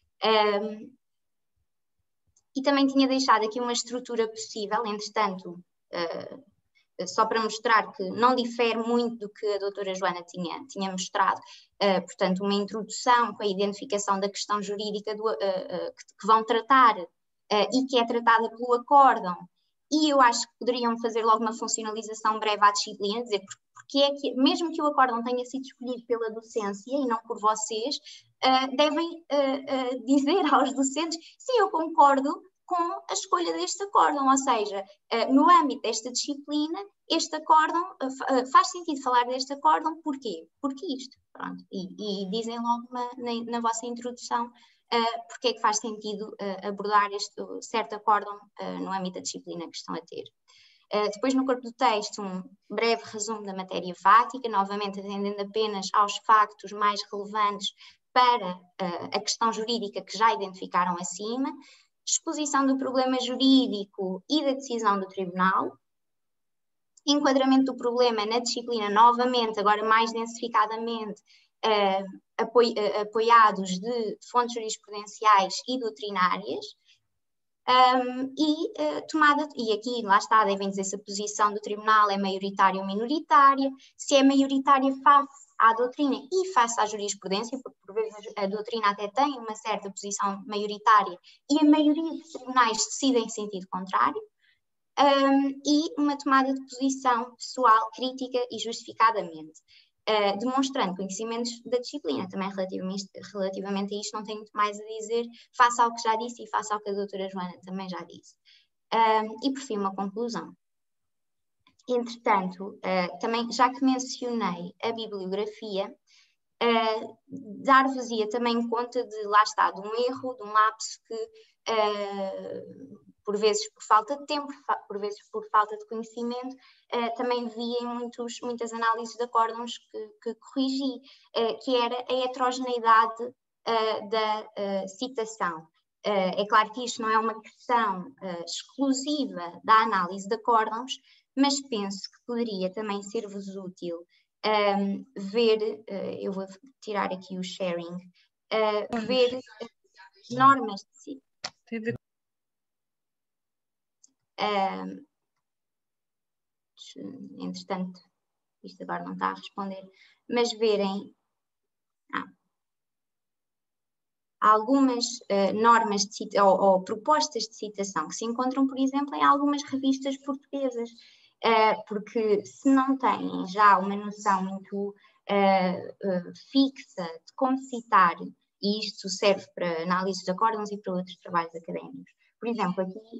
E também tinha deixado aqui uma estrutura possível, entretanto, só para mostrar que não difere muito do que a doutora Joana tinha mostrado, portanto, uma introdução com a identificação da questão jurídica que vão tratar e que é tratada pelo acórdão, e eu acho que poderiam fazer logo uma funcionalização breve à disciplina, dizer porque é que, mesmo que o acórdão tenha sido escolhido pela docência e não por vocês, devem dizer aos docentes se eu concordo com a escolha deste acórdão, ou seja, no âmbito desta disciplina, este acórdão, faz sentido falar deste acórdão, porquê? Porque isto, pronto, e dizem logo na vossa introdução porque é que faz sentido abordar este certo acórdão no âmbito da disciplina que estão a ter. Depois, no corpo do texto, um breve resumo da matéria fática, novamente atendendo apenas aos factos mais relevantes para a questão jurídica que já identificaram acima, exposição do problema jurídico e da decisão do tribunal, enquadramento do problema na disciplina, novamente, agora mais densificadamente, apoiados de fontes jurisprudenciais e doutrinárias, e aqui, lá está, devem dizer se a posição do tribunal é maioritária ou minoritária, se é maioritária face à doutrina e face à jurisprudência, porque por vezes a doutrina até tem uma certa posição maioritária e a maioria dos tribunais decidem em sentido contrário, e uma tomada de posição pessoal, crítica e justificadamente. Demonstrando conhecimentos da disciplina, também relativamente a isto não tenho muito mais a dizer, face ao que já disse e face ao que a doutora Joana também já disse. E por fim, uma conclusão. Entretanto, também, já que mencionei a bibliografia, dar-vos-ia também conta de, lá está, de um erro, de um lapso que, por vezes por falta de tempo, por vezes por falta de conhecimento, também vi em muitas análises de acórdãos que corrigi, que era a heterogeneidade da citação. É claro que isto não é uma questão exclusiva da análise de acórdãos, mas penso que poderia também ser-vos útil ver, eu vou tirar aqui o sharing, ver normas de entretanto, isto agora não está a responder, mas verem algumas normas de ou propostas de citação que se encontram, por exemplo, em algumas revistas portuguesas, porque se não têm já uma noção muito fixa de como citar, e isto serve para análise de acórdãos e para outros trabalhos académicos. Por exemplo, aqui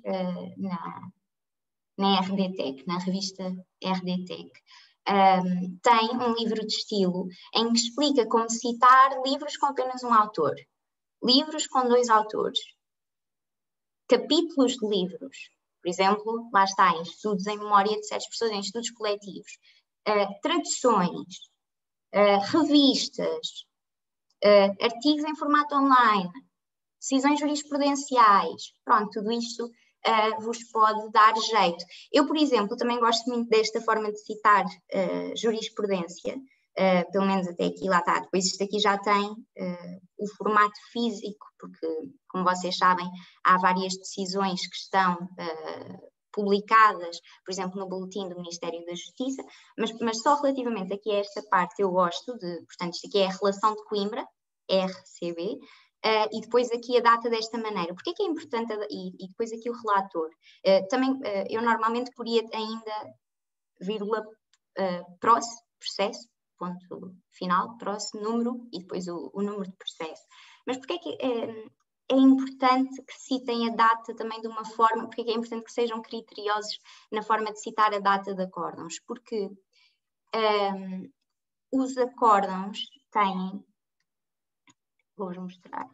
na RDTEC, na revista RDTEC, tem um livro de estilo em que explica como citar livros com apenas um autor, livros com 2 autores, capítulos de livros, por exemplo, lá está, em estudos em memória de certas pessoas, em estudos coletivos, traduções, revistas, artigos em formato online, decisões jurisprudenciais, pronto, tudo isto vos pode dar jeito. Eu, por exemplo, também gosto muito desta forma de citar jurisprudência, pelo menos até aqui, lá está. Depois isto aqui já tem o formato físico, porque, como vocês sabem, há várias decisões que estão publicadas, por exemplo, no boletim do Ministério da Justiça, mas só relativamente aqui a esta parte eu gosto de, portanto, isto aqui é a relação de Coimbra, RCB, e depois aqui a data desta maneira. Porquê que é importante, e depois aqui o relator. Também eu normalmente poria ainda vírgula, processo, ponto final, próximo, número, e depois o número de processo. Mas porquê que é importante que citem a data também de uma forma, porquê que é importante que sejam criteriosos na forma de citar a data de acórdãos? Porque os acórdãos têm, vou-vos mostrar,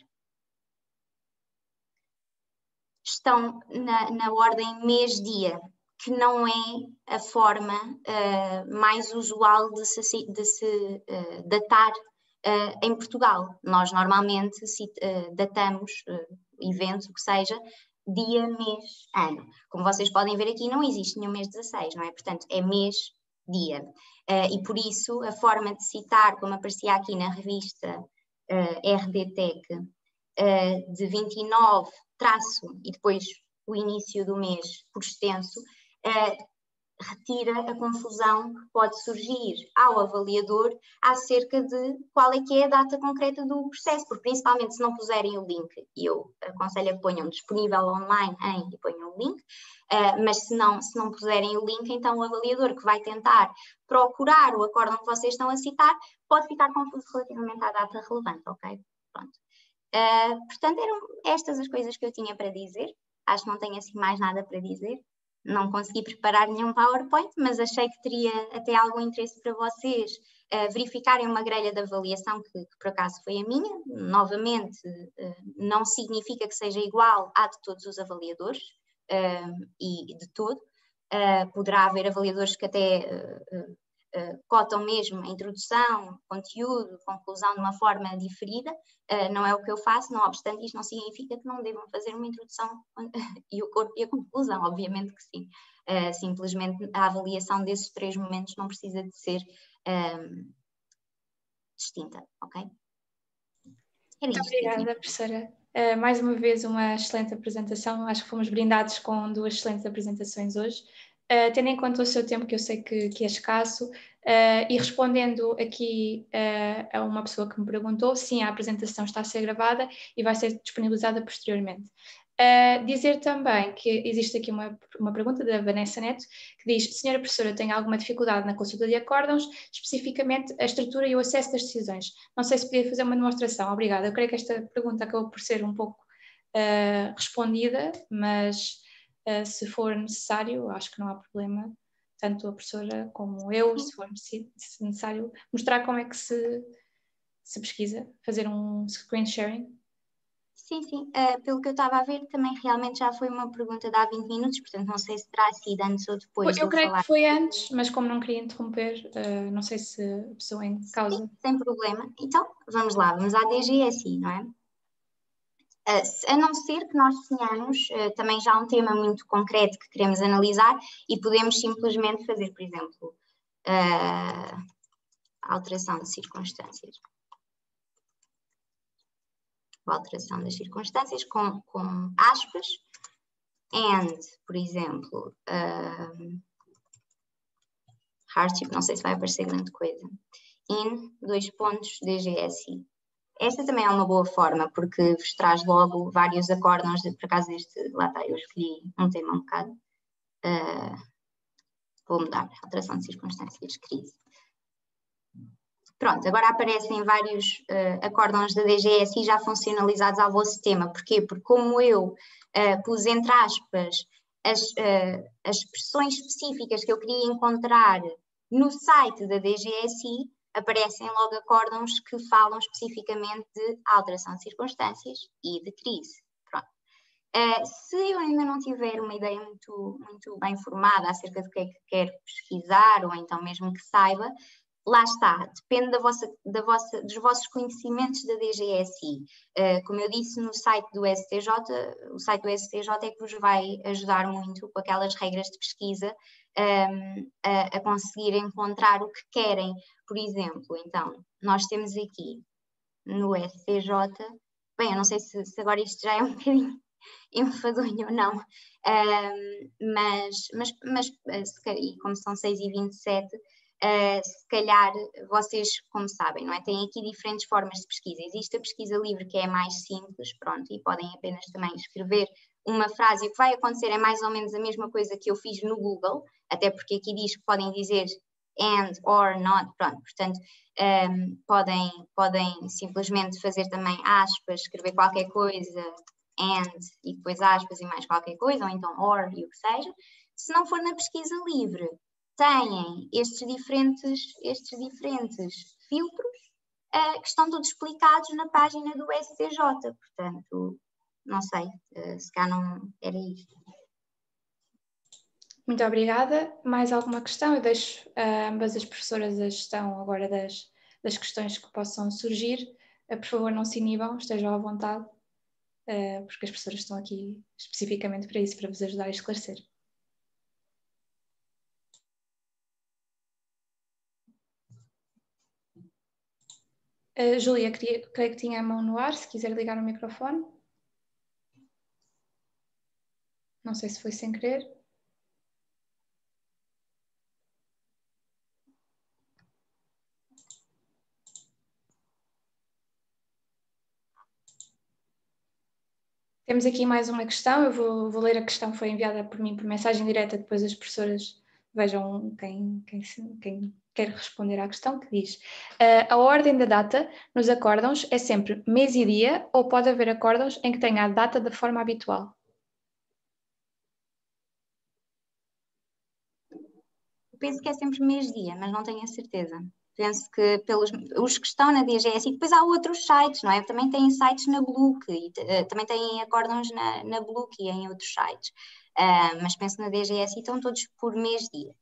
estão na ordem mês-dia, que não é a forma mais usual de se datar em Portugal. Nós normalmente datamos eventos, o que seja, dia, mês, ano. Como vocês podem ver aqui, não existe nenhum mês 16, não é? Portanto, é mês, dia. E por isso, a forma de citar, como aparecia aqui na revista RDTEC, de 29, e depois o início do mês por extenso, retira a confusão que pode surgir ao avaliador acerca de qual é que é a data concreta do processo, porque principalmente se não puserem o link, e eu aconselho a que ponham disponível online e ponham o link, mas se não puserem o link, então o avaliador que vai tentar procurar o acórdão que vocês estão a citar pode ficar confuso relativamente à data relevante, ok? Pronto. Portanto, eram estas as coisas que eu tinha para dizer. Acho que não tenho assim mais nada para dizer. Não consegui preparar nenhum PowerPoint, mas achei que teria até algum interesse para vocês verificarem uma grelha de avaliação que por acaso foi a minha. Novamente, não significa que seja igual à de todos os avaliadores e de todo, poderá haver avaliadores que até cotam mesmo a introdução, conteúdo, conclusão de uma forma diferida, não é o que eu faço, não obstante isto não significa que não devam fazer uma introdução e o corpo e a conclusão, obviamente que sim. Simplesmente a avaliação desses 3 momentos não precisa de ser distinta, ok? Muito obrigada, professora. Mais uma vez uma excelente apresentação, acho que fomos brindados com 2 excelentes apresentações hoje. Tendo em conta o seu tempo, que eu sei que é escasso, e respondendo aqui a uma pessoa que me perguntou, sim, a apresentação está a ser gravada e vai ser disponibilizada posteriormente. Dizer também que existe aqui uma pergunta da Vanessa Neto, que diz: senhora professora, tem alguma dificuldade na consulta de acórdãos, especificamente a estrutura e o acesso das decisões? Não sei se podia fazer uma demonstração. Obrigada. Eu creio que esta pergunta acabou por ser um pouco respondida, mas se for necessário, acho que não há problema, tanto a professora como eu, se for necessário, mostrar como é que se pesquisa, fazer um screen sharing. Sim. Pelo que eu estava a ver, também realmente já foi uma pergunta de há 20 minutos, portanto não sei se terá sido antes ou depois. Eu creio que foi antes, mas como não queria interromper, não sei se a pessoa em causa... Sim, sem problema. Então, vamos lá, vamos à DGSI, não é? A não ser que nós tenhamos também já um tema muito concreto que queremos analisar e podemos simplesmente fazer, por exemplo, alteração de circunstâncias. Alteração das circunstâncias com aspas, and, por exemplo, hardship, não sei se vai aparecer grande coisa, in, DGSI. Esta também é uma boa forma, porque vos traz logo vários acórdãos, por acaso lá está, eu escolhi um tema um bocado, vou mudar, alteração de circunstâncias, crise. Pronto, agora aparecem vários acórdãos da DGSI já funcionalizados ao vosso tema. Porquê? Porque como eu pus entre aspas as expressões específicas que eu queria encontrar no site da DGSI, aparecem logo acórdãos que falam especificamente de alteração de circunstâncias e de crise. Pronto. Se eu ainda não tiver uma ideia muito bem formada acerca do que é que quero pesquisar, ou então mesmo que saiba, lá está, depende dos vossos conhecimentos da DGSI. Como eu disse, no site do STJ, o site do STJ é que vos vai ajudar muito com aquelas regras de pesquisa a conseguir encontrar o que querem. Por exemplo, então, nós temos aqui no STJ, bem, eu não sei se agora isto já é um bocadinho enfadonho ou não, mas e como são 6h27, se calhar vocês, como sabem, não é? Têm aqui diferentes formas de pesquisa. Existe a pesquisa livre, que é mais simples, pronto, e podem apenas também escrever uma frase. O que vai acontecer é mais ou menos a mesma coisa que eu fiz no Google, até porque aqui diz que podem dizer and, or, not, pronto, portanto, podem simplesmente fazer também aspas, escrever qualquer coisa, and, e depois aspas e mais qualquer coisa, ou então or, e o que seja. Se não for na pesquisa livre, têm estes diferentes filtros que estão todos explicados na página do STJ, portanto, não sei, se cá não era isto. Muito obrigada. Mais alguma questão? Eu deixo ambas as professoras a gestão agora das questões que possam surgir. Por favor, não se inibam, estejam à vontade, porque as professoras estão aqui especificamente para isso, para vos ajudar a esclarecer. Júlia, creio que tinha a mão no ar, se quiser ligar o microfone. Não sei se foi sem querer. Temos aqui mais uma questão, eu vou ler a questão, foi enviada por mim por mensagem direta, depois as professoras vejam quem quer responder à questão, que diz: a ordem da data nos acórdãos é sempre mês e dia, ou pode haver acórdãos em que tenha a data da forma habitual? Eu penso que é sempre mês-dia, mas não tenho a certeza. Penso que os que estão na DGS, e depois há outros sites, não é? Também têm sites na Bluke, e também têm acórdãos na Bluke e em outros sites. mas penso que na DGS estão todos por mês-dia.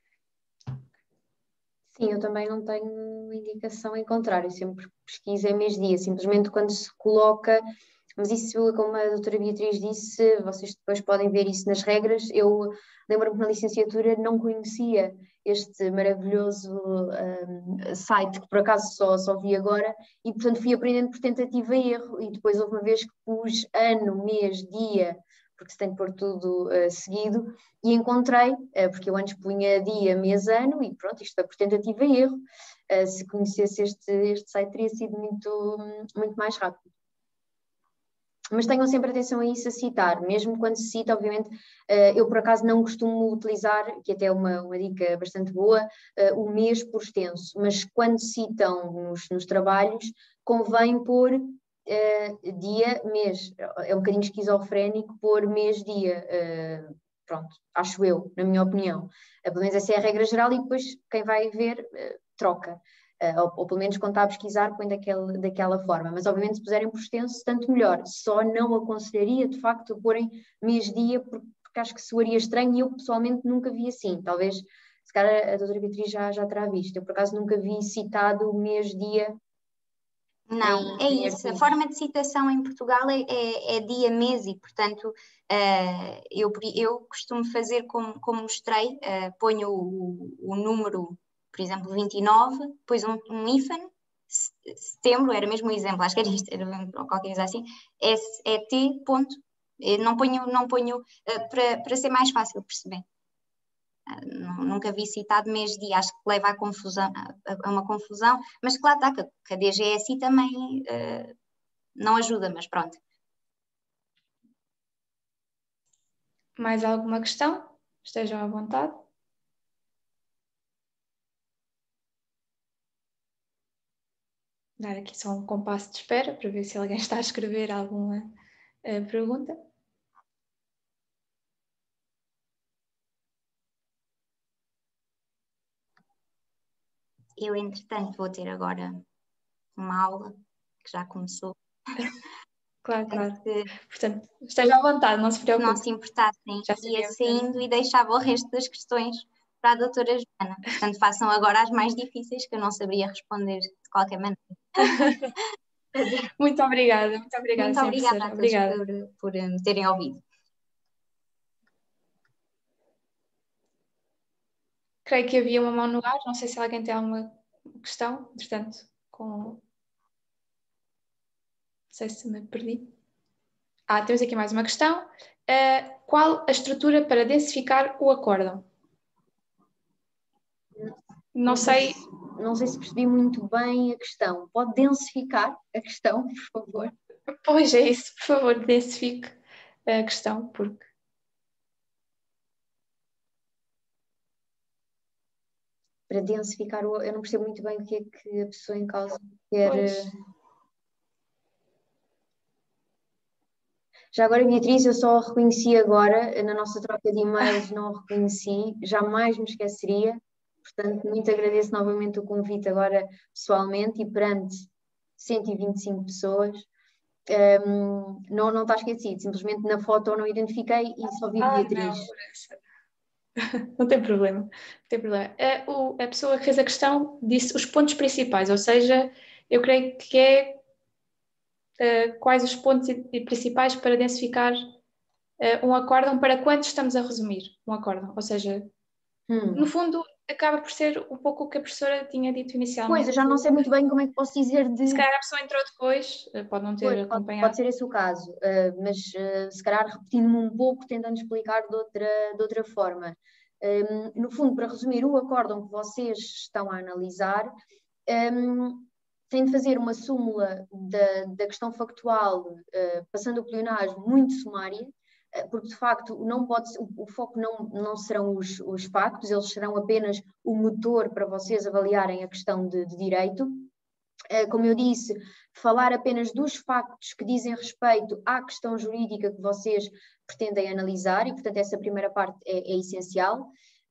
Sim, eu também não tenho indicação em contrário, sempre pesquisa é mês-dia, simplesmente quando se coloca, mas isso, como a doutora Beatriz disse, vocês depois podem ver isso nas regras. Eu lembro-me que na licenciatura não conhecia este maravilhoso site, que por acaso só vi agora, e portanto fui aprendendo por tentativa e erro, e depois houve uma vez que pus ano, mês, dia, porque se tem que pôr tudo seguido, e encontrei, porque eu antes punha dia, mês, ano, e pronto, isto foi por tentativa e erro. Se conhecesse este site teria sido muito mais rápido. Mas tenham sempre atenção a isso, a citar, mesmo quando se cita, obviamente, eu por acaso não costumo utilizar, que até é uma dica bastante boa, o mês por extenso, mas quando citam nos trabalhos, convém pôr dia, mês. É um bocadinho esquizofrénico pôr mês, dia, pronto, acho eu, na minha opinião. Pelo menos essa é a regra geral e depois quem vai ver troca. Ou pelo menos quando está a pesquisar põe daquela forma, mas obviamente se puserem por extenso, tanto melhor. Só não aconselharia de facto a porem mês-dia, porque acho que soaria estranho e eu pessoalmente nunca vi assim. Talvez, se calhar a doutora Beatriz já terá visto. Eu por acaso nunca vi citado mês-dia. Não, é isso. A forma de citação em Portugal é dia, mês e, portanto, eu costumo fazer como mostrei, ponho o número, por exemplo, 29, depois um hífen, setembro, era mesmo um exemplo, acho que era isto, era qualquer coisa assim, é T ponto, não ponho para ser mais fácil perceber. Nunca vi citado mês-dia, acho que leva a confusão, a uma confusão, mas claro está, que a DGSI também não ajuda, mas pronto. Mais alguma questão? Estejam à vontade. Dar aqui só um compasso de espera para ver se alguém está a escrever alguma pergunta. Eu, entretanto, vou ter agora uma aula que já começou. Claro. Portanto, esteja à vontade, não se preocupe. Não se importassem, ia saindo e deixava o resto das questões para a doutora Joana. Portanto, façam agora as mais difíceis, que eu não saberia responder de qualquer maneira. Muito obrigada. Muito obrigada a todos por me terem ouvido. Creio que havia uma mão no ar, não sei se alguém tem alguma questão, entretanto, não sei se me perdi. Temos aqui mais uma questão. Qual a estrutura para densificar o acórdão? Não sei se percebi muito bem a questão. Pode densificar a questão, por favor? Pois é isso, por favor, densifique a questão, porque... Para densificar, eu não percebo muito bem o que é que a pessoa em causa quer... Pois. Já agora, Beatriz, eu só reconheci agora, na nossa troca de e-mails não reconheci, jamais me esqueceria, portanto, muito agradeço novamente o convite agora pessoalmente e perante 125 pessoas. Não está esquecido, simplesmente na foto eu não identifiquei e só vi Beatriz. Não tem problema. Não tem problema. A pessoa que fez a questão disse os pontos principais, ou seja, eu creio que é quais os pontos principais para densificar um acórdão, para quando estamos a resumir um acórdão, ou seja, no fundo acaba por ser um pouco o que a professora tinha dito inicialmente. Pois, eu já não sei muito bem como é que posso dizer de... Se calhar a pessoa entrou depois, pode não ter acompanhado. Pode ser esse o caso, mas se calhar repetindo-me um pouco, tentando explicar de outra forma. No fundo, para resumir, o acórdão que vocês estão a analisar tem de fazer uma súmula da questão factual, passando o pleonasmo, muito sumária, porque de facto o foco não serão os factos, eles serão apenas o motor para vocês avaliarem a questão de direito. Como eu disse, falar apenas dos factos que dizem respeito à questão jurídica que vocês pretendem analisar, e portanto essa primeira parte é essencial.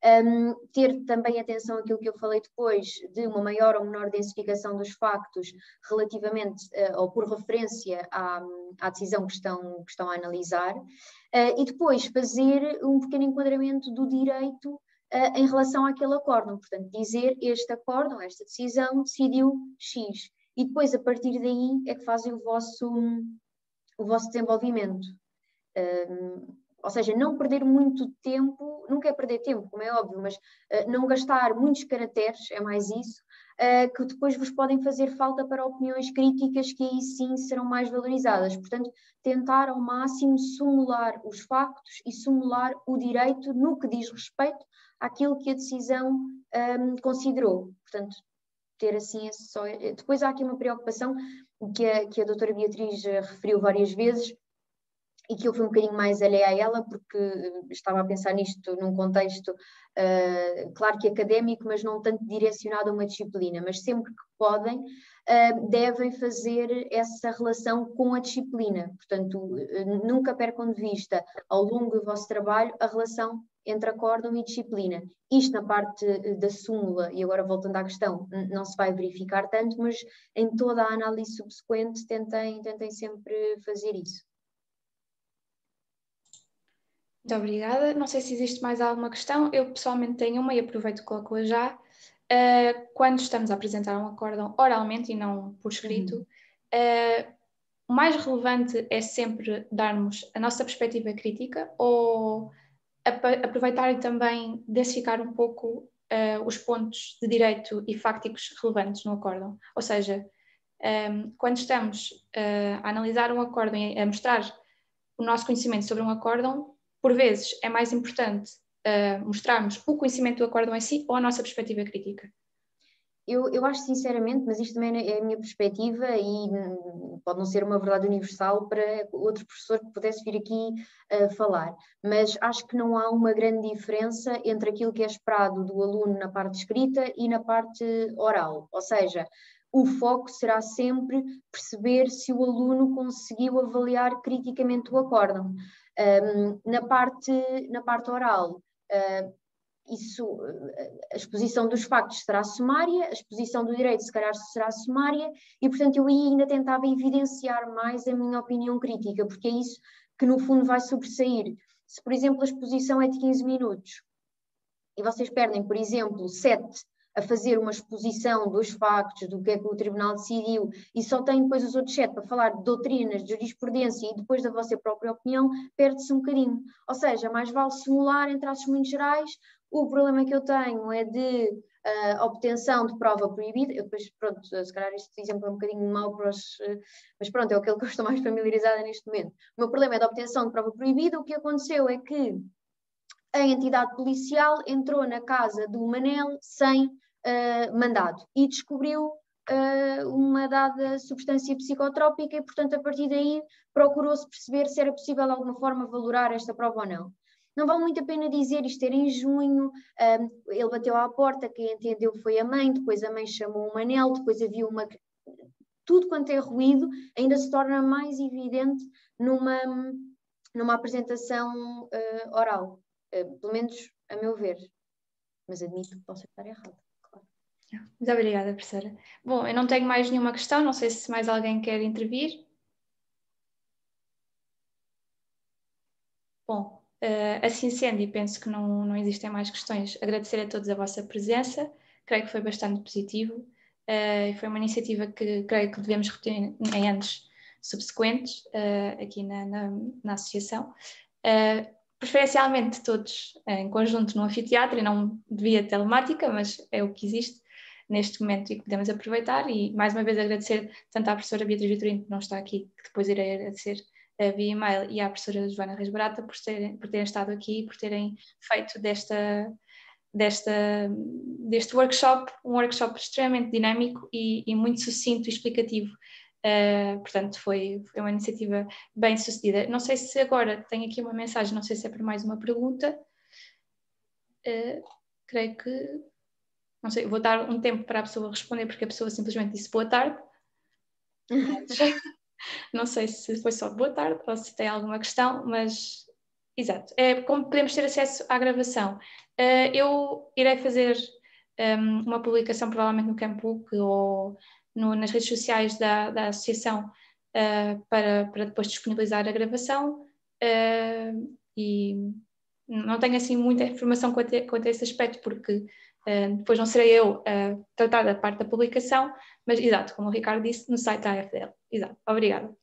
Ter também atenção àquilo que eu falei depois, de uma maior ou menor densificação dos factos relativamente ou por referência à decisão que estão a analisar, e depois fazer um pequeno enquadramento do direito em relação àquele acórdão. Portanto, dizer este acórdão, esta decisão, decidiu X. E depois, a partir daí, é que fazem o vosso desenvolvimento. Ou seja, não perder muito tempo, nunca é perder tempo, como é óbvio, mas não gastar muitos caracteres, é mais isso, que depois vos podem fazer falta para opiniões críticas que aí sim serão mais valorizadas. Portanto, tentar ao máximo simular os factos e simular o direito no que diz respeito àquilo que a decisão considerou. Portanto, ter assim só. Depois há aqui uma preocupação que a doutora Beatriz referiu várias vezes, e que eu fui um bocadinho mais alheia a ela, porque estava a pensar nisto num contexto, claro que académico, mas não tanto direcionado a uma disciplina, mas sempre que podem, devem fazer essa relação com a disciplina. Portanto, nunca percam de vista, ao longo do vosso trabalho, a relação entre acórdão e disciplina. Isto na parte da súmula, e agora voltando à questão, não se vai verificar tanto, mas em toda a análise subsequente tentem sempre fazer isso. Muito obrigada. Não sei se existe mais alguma questão. Eu pessoalmente tenho uma e aproveito e coloco-a já. Quando estamos a apresentar um acórdão oralmente e não por escrito, o mais relevante é sempre darmos a nossa perspectiva crítica ou aproveitar e também densificar um pouco os pontos de direito e fácticos relevantes no acórdão. Ou seja, quando estamos a analisar um acórdão e a mostrar o nosso conhecimento sobre um acórdão, por vezes é mais importante mostrarmos o conhecimento do acórdão em si ou a nossa perspectiva crítica. Eu acho sinceramente, mas isto também é a minha perspectiva e pode não ser uma verdade universal para outro professor que pudesse vir aqui falar, mas acho que não há uma grande diferença entre aquilo que é esperado do aluno na parte escrita e na parte oral, ou seja, o foco será sempre perceber se o aluno conseguiu avaliar criticamente o acórdão. Na parte oral, a exposição dos factos será sumária, a exposição do direito se calhar será sumária, e portanto eu aí ainda tentava evidenciar mais a minha opinião crítica, porque é isso que no fundo vai sobressair. Se por exemplo a exposição é de 15 minutos e vocês perdem, por exemplo, 7 a fazer uma exposição dos factos, do que é que o tribunal decidiu, e só tem depois os outros 7 para falar de doutrinas, de jurisprudência e depois da vossa própria opinião, perde-se um bocadinho. Ou seja, mais vale simular em traços muito gerais. O problema que eu tenho é de obtenção de prova proibida. Eu depois, pronto, se calhar este exemplo é um bocadinho mau para os... mas pronto, é aquele que eu estou mais familiarizada neste momento. O meu problema é de obtenção de prova proibida. O que aconteceu é que a entidade policial entrou na casa do Manel sem mandado e descobriu uma dada substância psicotrópica e, portanto, a partir daí procurou-se perceber se era possível de alguma forma valorar esta prova ou não. Não vale muito a pena dizer, isto era em junho, ele bateu à porta, quem entendeu foi a mãe, depois a mãe chamou o Manel, depois havia uma... Tudo quanto é ruído ainda se torna mais evidente numa apresentação oral. Pelo menos a meu ver, mas admito que possa estar errado, claro. Muito obrigada, professora. Bom, eu não tenho mais nenhuma questão, não sei se mais alguém quer intervir. Bom, assim sendo, e penso que não existem mais questões, agradecer a todos a vossa presença, creio que foi bastante positivo, e foi uma iniciativa que creio que devemos repetir em anos subsequentes, aqui na associação. Preferencialmente todos em conjunto no anfiteatro e não via telemática, mas é o que existe neste momento e que podemos aproveitar. E mais uma vez agradecer tanto à professora Beatriz Vitorino, que não está aqui, que depois irei agradecer via e-mail, e à professora Joana Reis Barata por terem estado aqui, por terem feito deste workshop, um workshop extremamente dinâmico e muito sucinto e explicativo. Portanto, foi uma iniciativa bem sucedida. Não sei se agora tenho aqui uma mensagem, não sei se é para mais uma pergunta. Creio que... Não sei, vou dar um tempo para a pessoa responder, porque a pessoa simplesmente disse boa tarde. Não sei se foi só boa tarde ou se tem alguma questão, mas Exato. Como podemos ter acesso à gravação? Eu irei fazer uma publicação provavelmente no Campbook ou nas redes sociais da associação para depois disponibilizar a gravação e não tenho assim muita informação quanto a esse aspecto porque depois não serei eu a tratar da parte da publicação, mas exato, como o Ricardo disse, no site da AFDL. Exato, obrigada.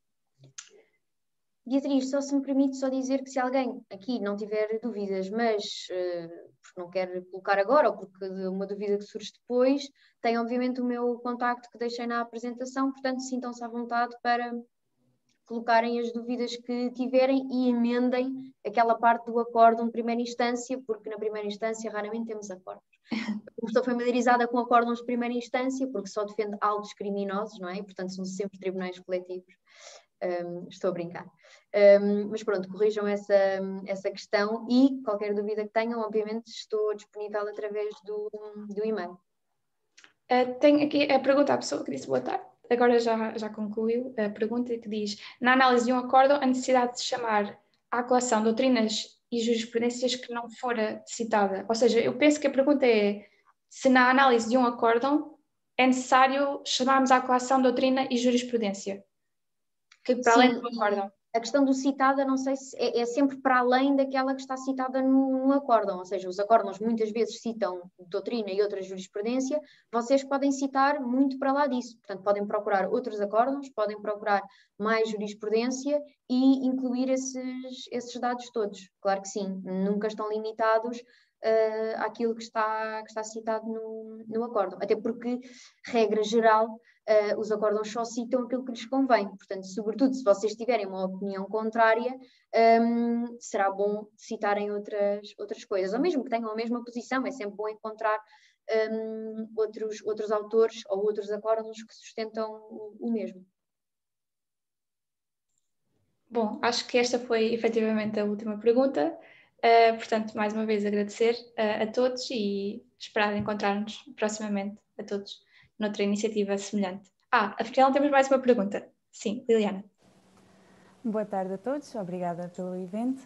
Beatriz, só se me permite só dizer que se alguém aqui não tiver dúvidas, mas porque não quer colocar agora ou porque uma dúvida que surge depois, tem obviamente o meu contacto que deixei na apresentação, portanto sintam-se à vontade para colocarem as dúvidas que tiverem e emendem aquela parte do acórdão de primeira instância, porque na primeira instância raramente temos acórdãos. Estou familiarizada com acórdãos de primeira instância, porque só defende autos criminosos, não é? E, portanto, são sempre tribunais coletivos. Estou a brincar. Mas pronto, corrijam essa questão e qualquer dúvida que tenham, obviamente, estou disponível através do e-mail. Tenho aqui a pergunta à pessoa que disse boa tarde. Agora já concluiu a pergunta que diz: na análise de um acórdão, a necessidade de chamar à colação doutrinas e jurisprudências que não fora citada. Ou seja, eu penso que a pergunta é se na análise de um acórdão é necessário chamarmos à colação doutrina e jurisprudência. Que para além do acórdão. A questão do citada, não sei se é sempre para além daquela que está citada no acórdão, ou seja, os acórdãos muitas vezes citam doutrina e outra jurisprudência, vocês podem citar muito para lá disso, portanto podem procurar outros acórdãos, podem procurar mais jurisprudência e incluir esses dados todos, claro que sim, nunca estão limitados àquilo que está citado no acórdão, até porque, regra geral, os acórdãos só citam aquilo que lhes convém, portanto, sobretudo se vocês tiverem uma opinião contrária, será bom citarem outras coisas, ou mesmo que tenham a mesma posição, é sempre bom encontrar outros autores ou outros acórdãos que sustentam o mesmo. Bom, acho que esta foi efetivamente a última pergunta. Portanto, mais uma vez agradecer a todos e esperar encontrar-nos proximamente a todos noutra iniciativa semelhante. Afinal temos mais uma pergunta. Sim, Liliana. Boa tarde a todos, obrigada pelo evento.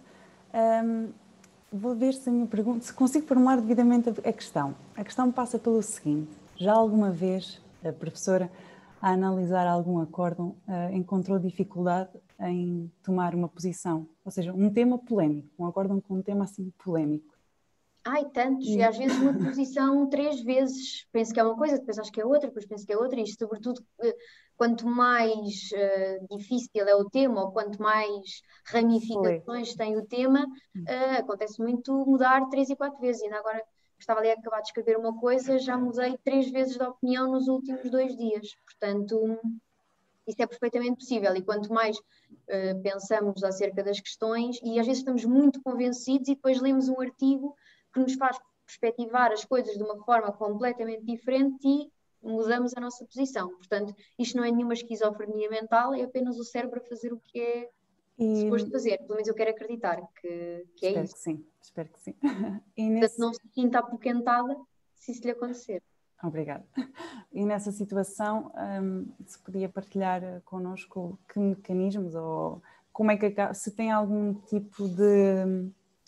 Vou ver se a minha pergunta, se consigo formular devidamente a questão. A questão passa pelo seguinte: já alguma vez a professora, a analisar algum acórdão, encontrou dificuldade em tomar uma posição? Ou seja, um tema polémico, um acórdão com um tema assim polémico. Ai, tantos, e às vezes uma posição 3 vezes, penso que é uma coisa, depois acho que é outra, depois penso que é outra, e isto sobretudo quanto mais difícil é o tema, ou quanto mais ramificações tem o tema, acontece muito mudar 3 e 4 vezes, ainda agora estava ali a acabar de escrever uma coisa, já mudei 3 vezes de opinião nos últimos 2 dias, portanto isso é perfeitamente possível, e quanto mais pensamos acerca das questões, e às vezes estamos muito convencidos e depois lemos um artigo que nos faz perspectivar as coisas de uma forma completamente diferente e mudamos a nossa posição. Portanto, isto não é nenhuma esquizofrenia mental, é apenas o cérebro a fazer o que é suposto fazer. Pelo menos eu quero acreditar que é isso. Espero que sim. Portanto, não se sinta apoquentada se isso lhe acontecer. Obrigada. E nessa situação, se podia partilhar connosco que mecanismos ou como é que se tem algum tipo de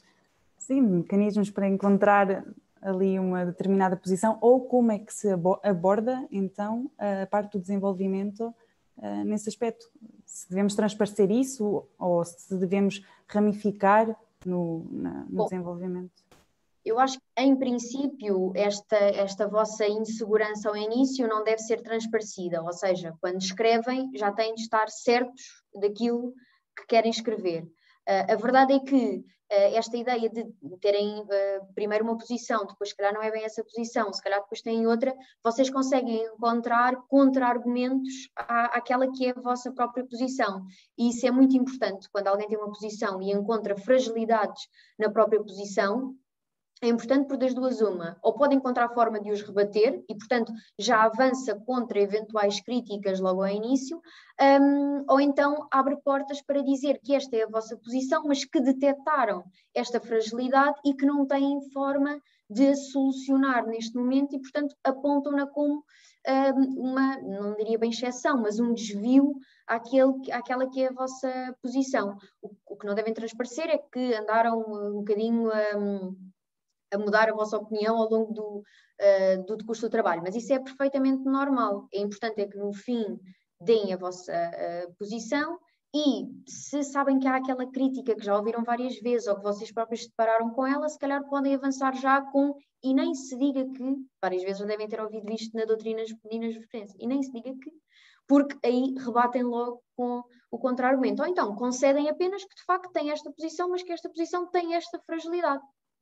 mecanismos para encontrar ali uma determinada posição ou como é que se aborda então a parte do desenvolvimento nesse aspecto? Se devemos transparecer isso ou se devemos ramificar no desenvolvimento? Eu acho que, em princípio, esta vossa insegurança ao início não deve ser transparecida, ou seja, quando escrevem já têm de estar certos daquilo que querem escrever. A verdade é que esta ideia de terem primeiro uma posição, depois se calhar não é bem essa posição, se calhar depois têm outra, vocês conseguem encontrar contra-argumentos àquela que é a vossa própria posição. E isso é muito importante quando alguém tem uma posição e encontra fragilidades na própria posição. É importante por das duas uma, ou pode encontrar forma de os rebater e, portanto, já avança contra eventuais críticas logo ao início, ou então abre portas para dizer que esta é a vossa posição, mas que detectaram esta fragilidade e que não têm forma de solucionar neste momento e, portanto, apontam-na como uma, não diria bem exceção, mas um desvio àquela que é a vossa posição. O que não devem transparecer é que andaram um bocadinho a mudar a vossa opinião ao longo do decurso do trabalho, mas isso é perfeitamente normal. É importante é que no fim deem a vossa posição e se sabem que há aquela crítica que já ouviram várias vezes ou que vocês próprios se depararam com ela, se calhar podem avançar já com e nem se diga que, várias vezes já devem ter ouvido isto na doutrina juvenil de referência, e nem se diga que, porque aí rebatem logo com o contra-argumento. Ou então concedem apenas que de facto têm esta posição, mas que esta posição tem esta fragilidade.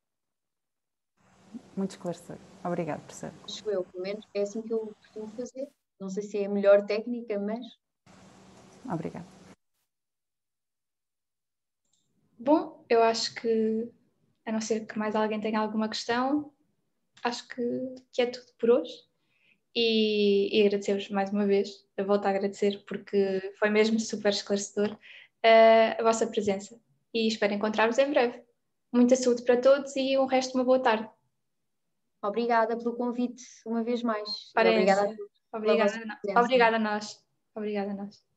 Muito esclarecedor. Obrigada, professora. Acho eu, pelo menos, é assim que eu costumo fazer. Não sei se é a melhor técnica, mas... Obrigada. Bom, eu acho que, a não ser que mais alguém tenha alguma questão, acho que é tudo por hoje. E agradecer-vos mais uma vez, eu volto a agradecer porque foi mesmo super esclarecedor a vossa presença. E espero encontrar-vos em breve. Muita saúde para todos e um resto de uma boa tarde. Obrigada pelo convite uma vez mais. Parece. Obrigada a todos. Obrigada a nós. Obrigada a nós.